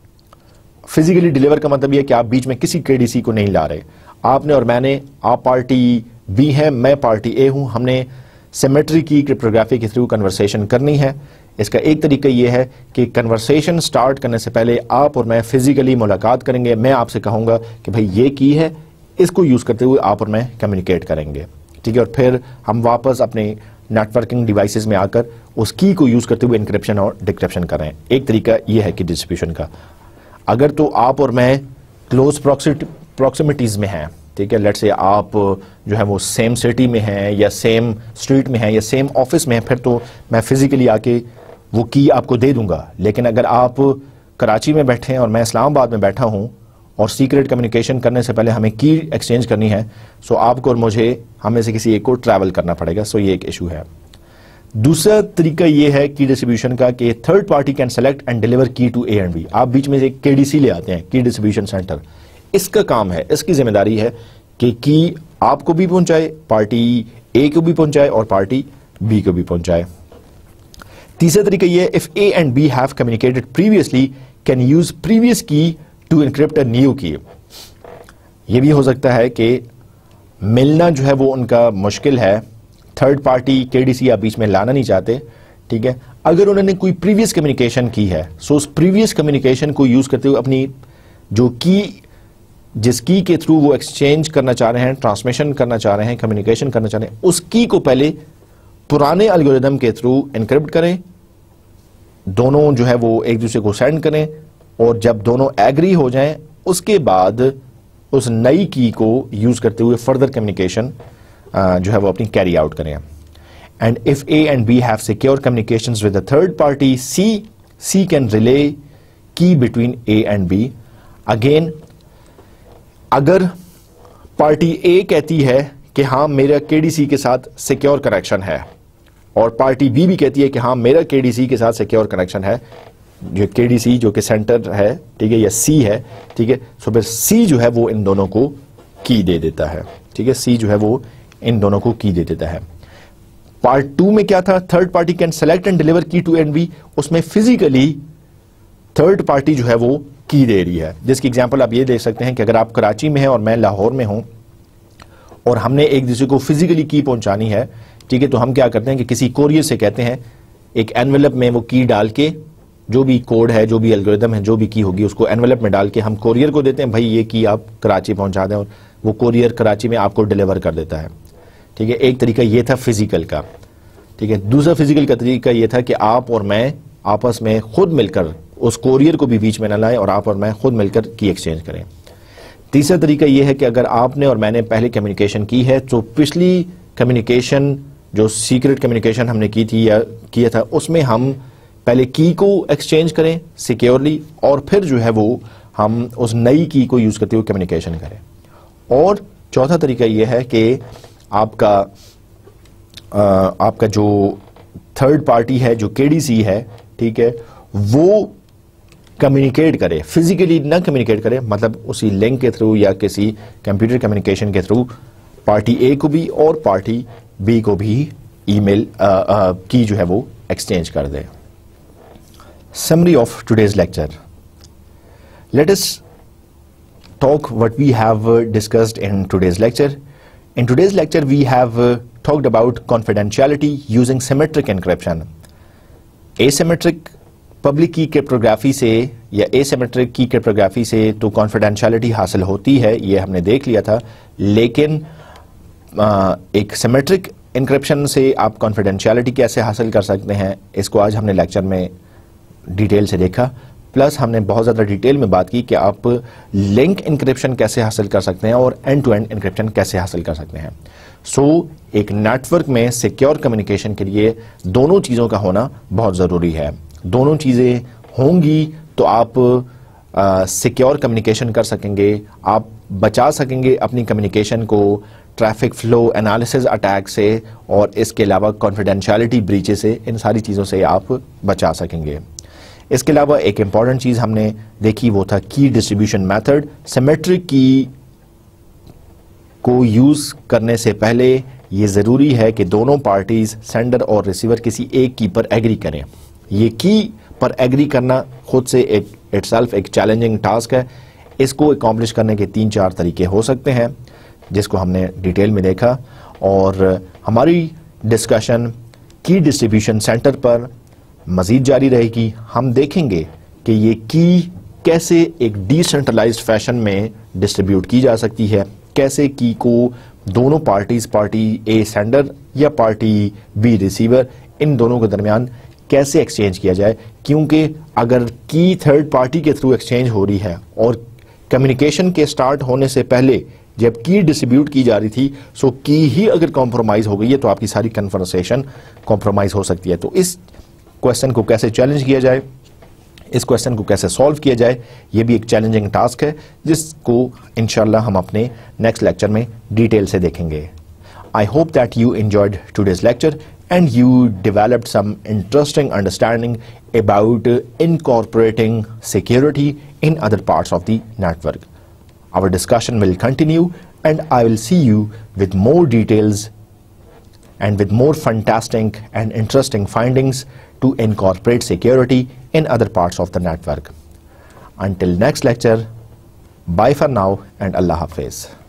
Physically deliver کا مطلب یہ کہ آپ بیچ میں کسی KDC کو نہیں لا رہے. آپ نے اور میں نے, آپ پارٹی B ہیں, میں پارٹی A ہوں, ہم نے سیمیٹری کی کرپٹوگرافی کے تھرو کنورسیشن کرنی ہے. اس کا ایک طریقہ یہ ہے کہ کنورسیشن سٹارٹ کرنے سے پہلے آپ اور میں فزیکلی ملاقات کریں گے. میں آپ سے کہوں گا کہ بھئی یہ کی ہے, اس کو یوز کرتے ہوئے آپ اور میں کمیونیکیٹ کریں گے, ٹھیک ہے, اور پھر ہم واپس اپنے نیٹ ورکنگ ڈیوائسز میں آ کر اس کی کو یوز کرتے ہوئے انکرپشن اور ڈکرپشن کریں. ایک طریقہ یہ ہے کہ ڈسٹریبیوشن کا. اگر تو آپ اور میں کلوز پروکسیمیٹیز میں ہیں, ٹھیک ہے, لیٹ سے آپ جو ہے وہ سیم سٹی میں ہیں یا سیم اسٹریٹ میں ہیں یا سیم آفس میں ہیں, پھر تو میں فزیکلی آ کے وہ کی آپ کو دے دوں گا. لیکن اگر آپ کراچی میں بیٹھے ہیں اور میں اسلام آباد میں بیٹھا ہوں اور سیکرٹ کمیونیکیشن کرنے سے پہلے ہمیں کی ایکسچینج کرنی ہے, سو آپ کو اور مجھے, ہم میں سے کسی ایک کو ٹریول کرنا پڑے گا. سو یہ ایک ایشو ہے. دوسرا طریقہ یہ ہے کی ڈسٹریبیوشن کا کہ third party can select and deliver key to A and B. آپ بیچ میں سے KDC لے آتے ہیں, کی ڈسٹریبیوشن سینٹر. اس کا کام ہے, اس کی ذمہ داری ہے کہ کی آپ کو بھی پہنچائے, پارٹی A کو بھی پہنچائے اور پارٹی B کو بھی پہنچائے. تیسرا طریقہ یہ ہے, if A and B have communicated previously can use previous key to encrypt a new key. یہ بھی ہو سکتا ہے کہ ملنا جو ہے وہ ان کا مشکل ہے, تھرڈ پارٹی KDC آپ بیچ میں لانا نہیں چاہتے, ٹھیک ہے. اگر انہوں نے کوئی پریویس کمیونیکیشن کی ہے, سو اس پریویس کمیونیکیشن کو یوز کرتے ہوئے اپنی جو کی, جس کی کے تھرو وہ ایکسچینج کرنا چاہ رہے ہیں, ٹرانسمیشن کرنا چاہ رہے ہیں, کمیونیکیشن کرنا چاہ رہے ہیں, اس کی کو پہلے پرانے الگوریدم کے تھرو انکرپٹ کریں, دونوں جو ہے وہ ایک دوسرے کو سینڈ کریں, اور جب دونوں ایگری ہو جائیں اس کے بعد اس نئی کی کو یوز کرتے ہوئے فردر کمیونیکیشن جو ہے وہ اپنی کیری آؤٹ کریں. And if A and B have secure communications with the third party, C can relay key between A and B. Again, اگر پارٹی A کہتی ہے کہ ہاں میرا KDC کے ساتھ سیکیور کنیکشن ہے, اور پارٹی B بھی کہتی ہے کہ ہاں میرا KDC کے ساتھ سیکیور کنیکشن ہے, جو KDC جو کہ سینٹر ہے, ٹھیک ہے, یا C ہے, ٹھیک ہے, سو پھر C جو ہے وہ ان دونوں کو کی دے دیتا ہے, ٹھیک ہے, C جو ہے وہ ان دونوں کو کی دے دیتا ہے. پارٹ 2 میں کیا تھا, third party can select and deliver key to A and B. اس میں فزیکلی تھرڈ پارٹی جو ہے وہ کی دے رہی ہے, جس کی ایگزامپل آپ یہ دیکھ سکتے ہیں کہ اگر آپ کراچی میں ہیں اور میں لاہور میں ہوں اور ہم نے ایک دوسرے کو فزیکلی کی پہنچانی ہے, ٹھیک ہے, تو ہم کیا کرتے ہیں کہ کسی کوریئر سے کہتے ہیں ایک اینویلپ میں وہ کی ڈال کے, جو بھی کوڈ ہے, جو بھی الگوریدم ہے, جو بھی کی ہوگی اس کو اینویلپ میں ڈال کے ہم کوریئر کو دیتے ہیں, بھائی یہ کی آپ کراچی پہنچا دیں, اور وہ کوریئر کراچی میں آپ کو ڈیلیور کر دیتا ہے, ٹھیک ہے. ایک طریقہ یہ تھا فزیکل کا, ٹھیک ہے. دوسرا فزیکل کا طریقہ یہ تھا کہ آپ اور میں آپس میں خود مل کر اس کوریئر کو بھی بیچ میں نہ لائیں اور آپ اور میں خود مل کر کی ایکسچینج کریں. تیسرا طریقہ یہ ہے کہ اگر آپ نے اور میں نے پہلے کمیونیکیشن کی ہے تو پچھلی کمیونیکیشن جو سیکرٹ کمیونیکیشن ہم نے کی تھی یا کیا تھا, اس میں ہم پہلے کی کو ایکسچینج کریں سیکیورلی, اور پھر جو ہے وہ ہم اس نئی کی کو یوز کرتے ہوئے کمیونیکیشن کریں. اور چوتھا طریقہ یہ ہے کہ آپ کا جو تھرڈ پارٹی ہے, جو KDC ہے, ٹھیک ہے, وہ کمیونیکیٹ کرے, فزیکلی نہ کمیونیکیٹ کرے, مطلب اسی لنک کے تھرو یا کسی کمپیوٹر کمیونیکیشن کے تھرو پارٹی A کو بھی اور پارٹی B کو بھی ای میل کی جو ہے وہ ایکسچینج کر دے. Summary of today's lecture. Let us talk what we have discussed in today's lecture. In today's lecture we have talked about confidentiality using symmetric encryption. Asymmetric public key cryptography سے یا asymmetric کی cryptography سے تو confidentiality حاصل ہوتی ہے, یہ ہم نے دیکھ لیا تھا, لیکن ایک سیمیٹرک انکرپشن سے آپ کانفیڈینشیلٹی کیسے حاصل کر سکتے ہیں, اس کو آج ہم نے لیکچر میں ڈیٹیل سے دیکھا. پلس ہم نے بہت زیادہ ڈیٹیل میں بات کی کہ آپ لنک انکرپشن کیسے حاصل کر سکتے ہیں اور اینڈ ٹو اینڈ انکرپشن کیسے حاصل کر سکتے ہیں. سو ایک نیٹ ورک میں سیکیور کمیونیکیشن کے لیے دونوں چیزوں کا ہونا بہت ضروری ہے. دونوں چیزیں ہوں گی تو آپ سیکیور کمیونیکیشن کر سکیں گے, آپ بچا سکیں گے اپنی کمیونیکیشن کو ٹریفک فلو انالیسز اٹیک سے, اور اس کے علاوہ کانفیڈینشیلٹی بریچز سے, ان ساری چیزوں سے آپ بچا سکیں گے. اس کے علاوہ ایک امپورٹنٹ چیز ہم نے دیکھی وہ تھا کی ڈسٹریبیوشن میتھڈ. سیمیٹرک کی کو یوز کرنے سے پہلے یہ ضروری ہے کہ دونوں پارٹیز سینڈر اور ریسیور کسی ایک کی پر ایگری کریں. یہ کی پر ایگری کرنا خود سے اٹ سیلف ایک چیلنجنگ ٹاسک ہے. اس کو اکمپلش کرنے کے 3-4 طریقے ہو سکتے ہیں جس کو ہم نے ڈیٹیل میں دیکھا, اور ہماری ڈسکشن کی ڈسٹریبیوشن سینٹر پر مزید جاری رہے گی. ہم دیکھیں گے کہ یہ کی کیسے ایک ڈی سینٹرلائزڈ فیشن میں ڈسٹریبیوٹ کی جا سکتی ہے, کیسے کی کو دونوں پارٹیز, پارٹی اے سینڈر یا پارٹی بی ریسیور, ان دونوں کے درمیان کیسے ایکسچینج کیا جائے. کیونکہ اگر کی تھرڈ پارٹی کے تھرو ایکسچینج ہو رہی ہے اور کمیونیکیشن کے سٹارٹ ہونے سے پہلے جب کی ڈسٹریبیوٹ کی جا رہی تھی, سو کی ہی اگر کمپرومائز ہو گئی ہے تو آپ کی ساری کنورسیشن کمپرومائز ہو سکتی ہے. تو اس کویسچن کو کیسے چیلنج کیا جائے, اس کویسچن کو کیسے سالو کیا جائے, یہ بھی ایک چیلنجنگ ٹاسک ہے جس کو انشاءاللہ ہم اپنے نیکسٹ لیکچر میں ڈیٹیل سے دیکھیں گے. I hope that you enjoyed today's lecture and you developed some interesting understanding about incorporating security in other parts of the network. Our discussion will continue and I will see you with more details and with more fantastic and interesting findings to incorporate security in other parts of the network. Until next lecture, bye for now and Allah Hafiz.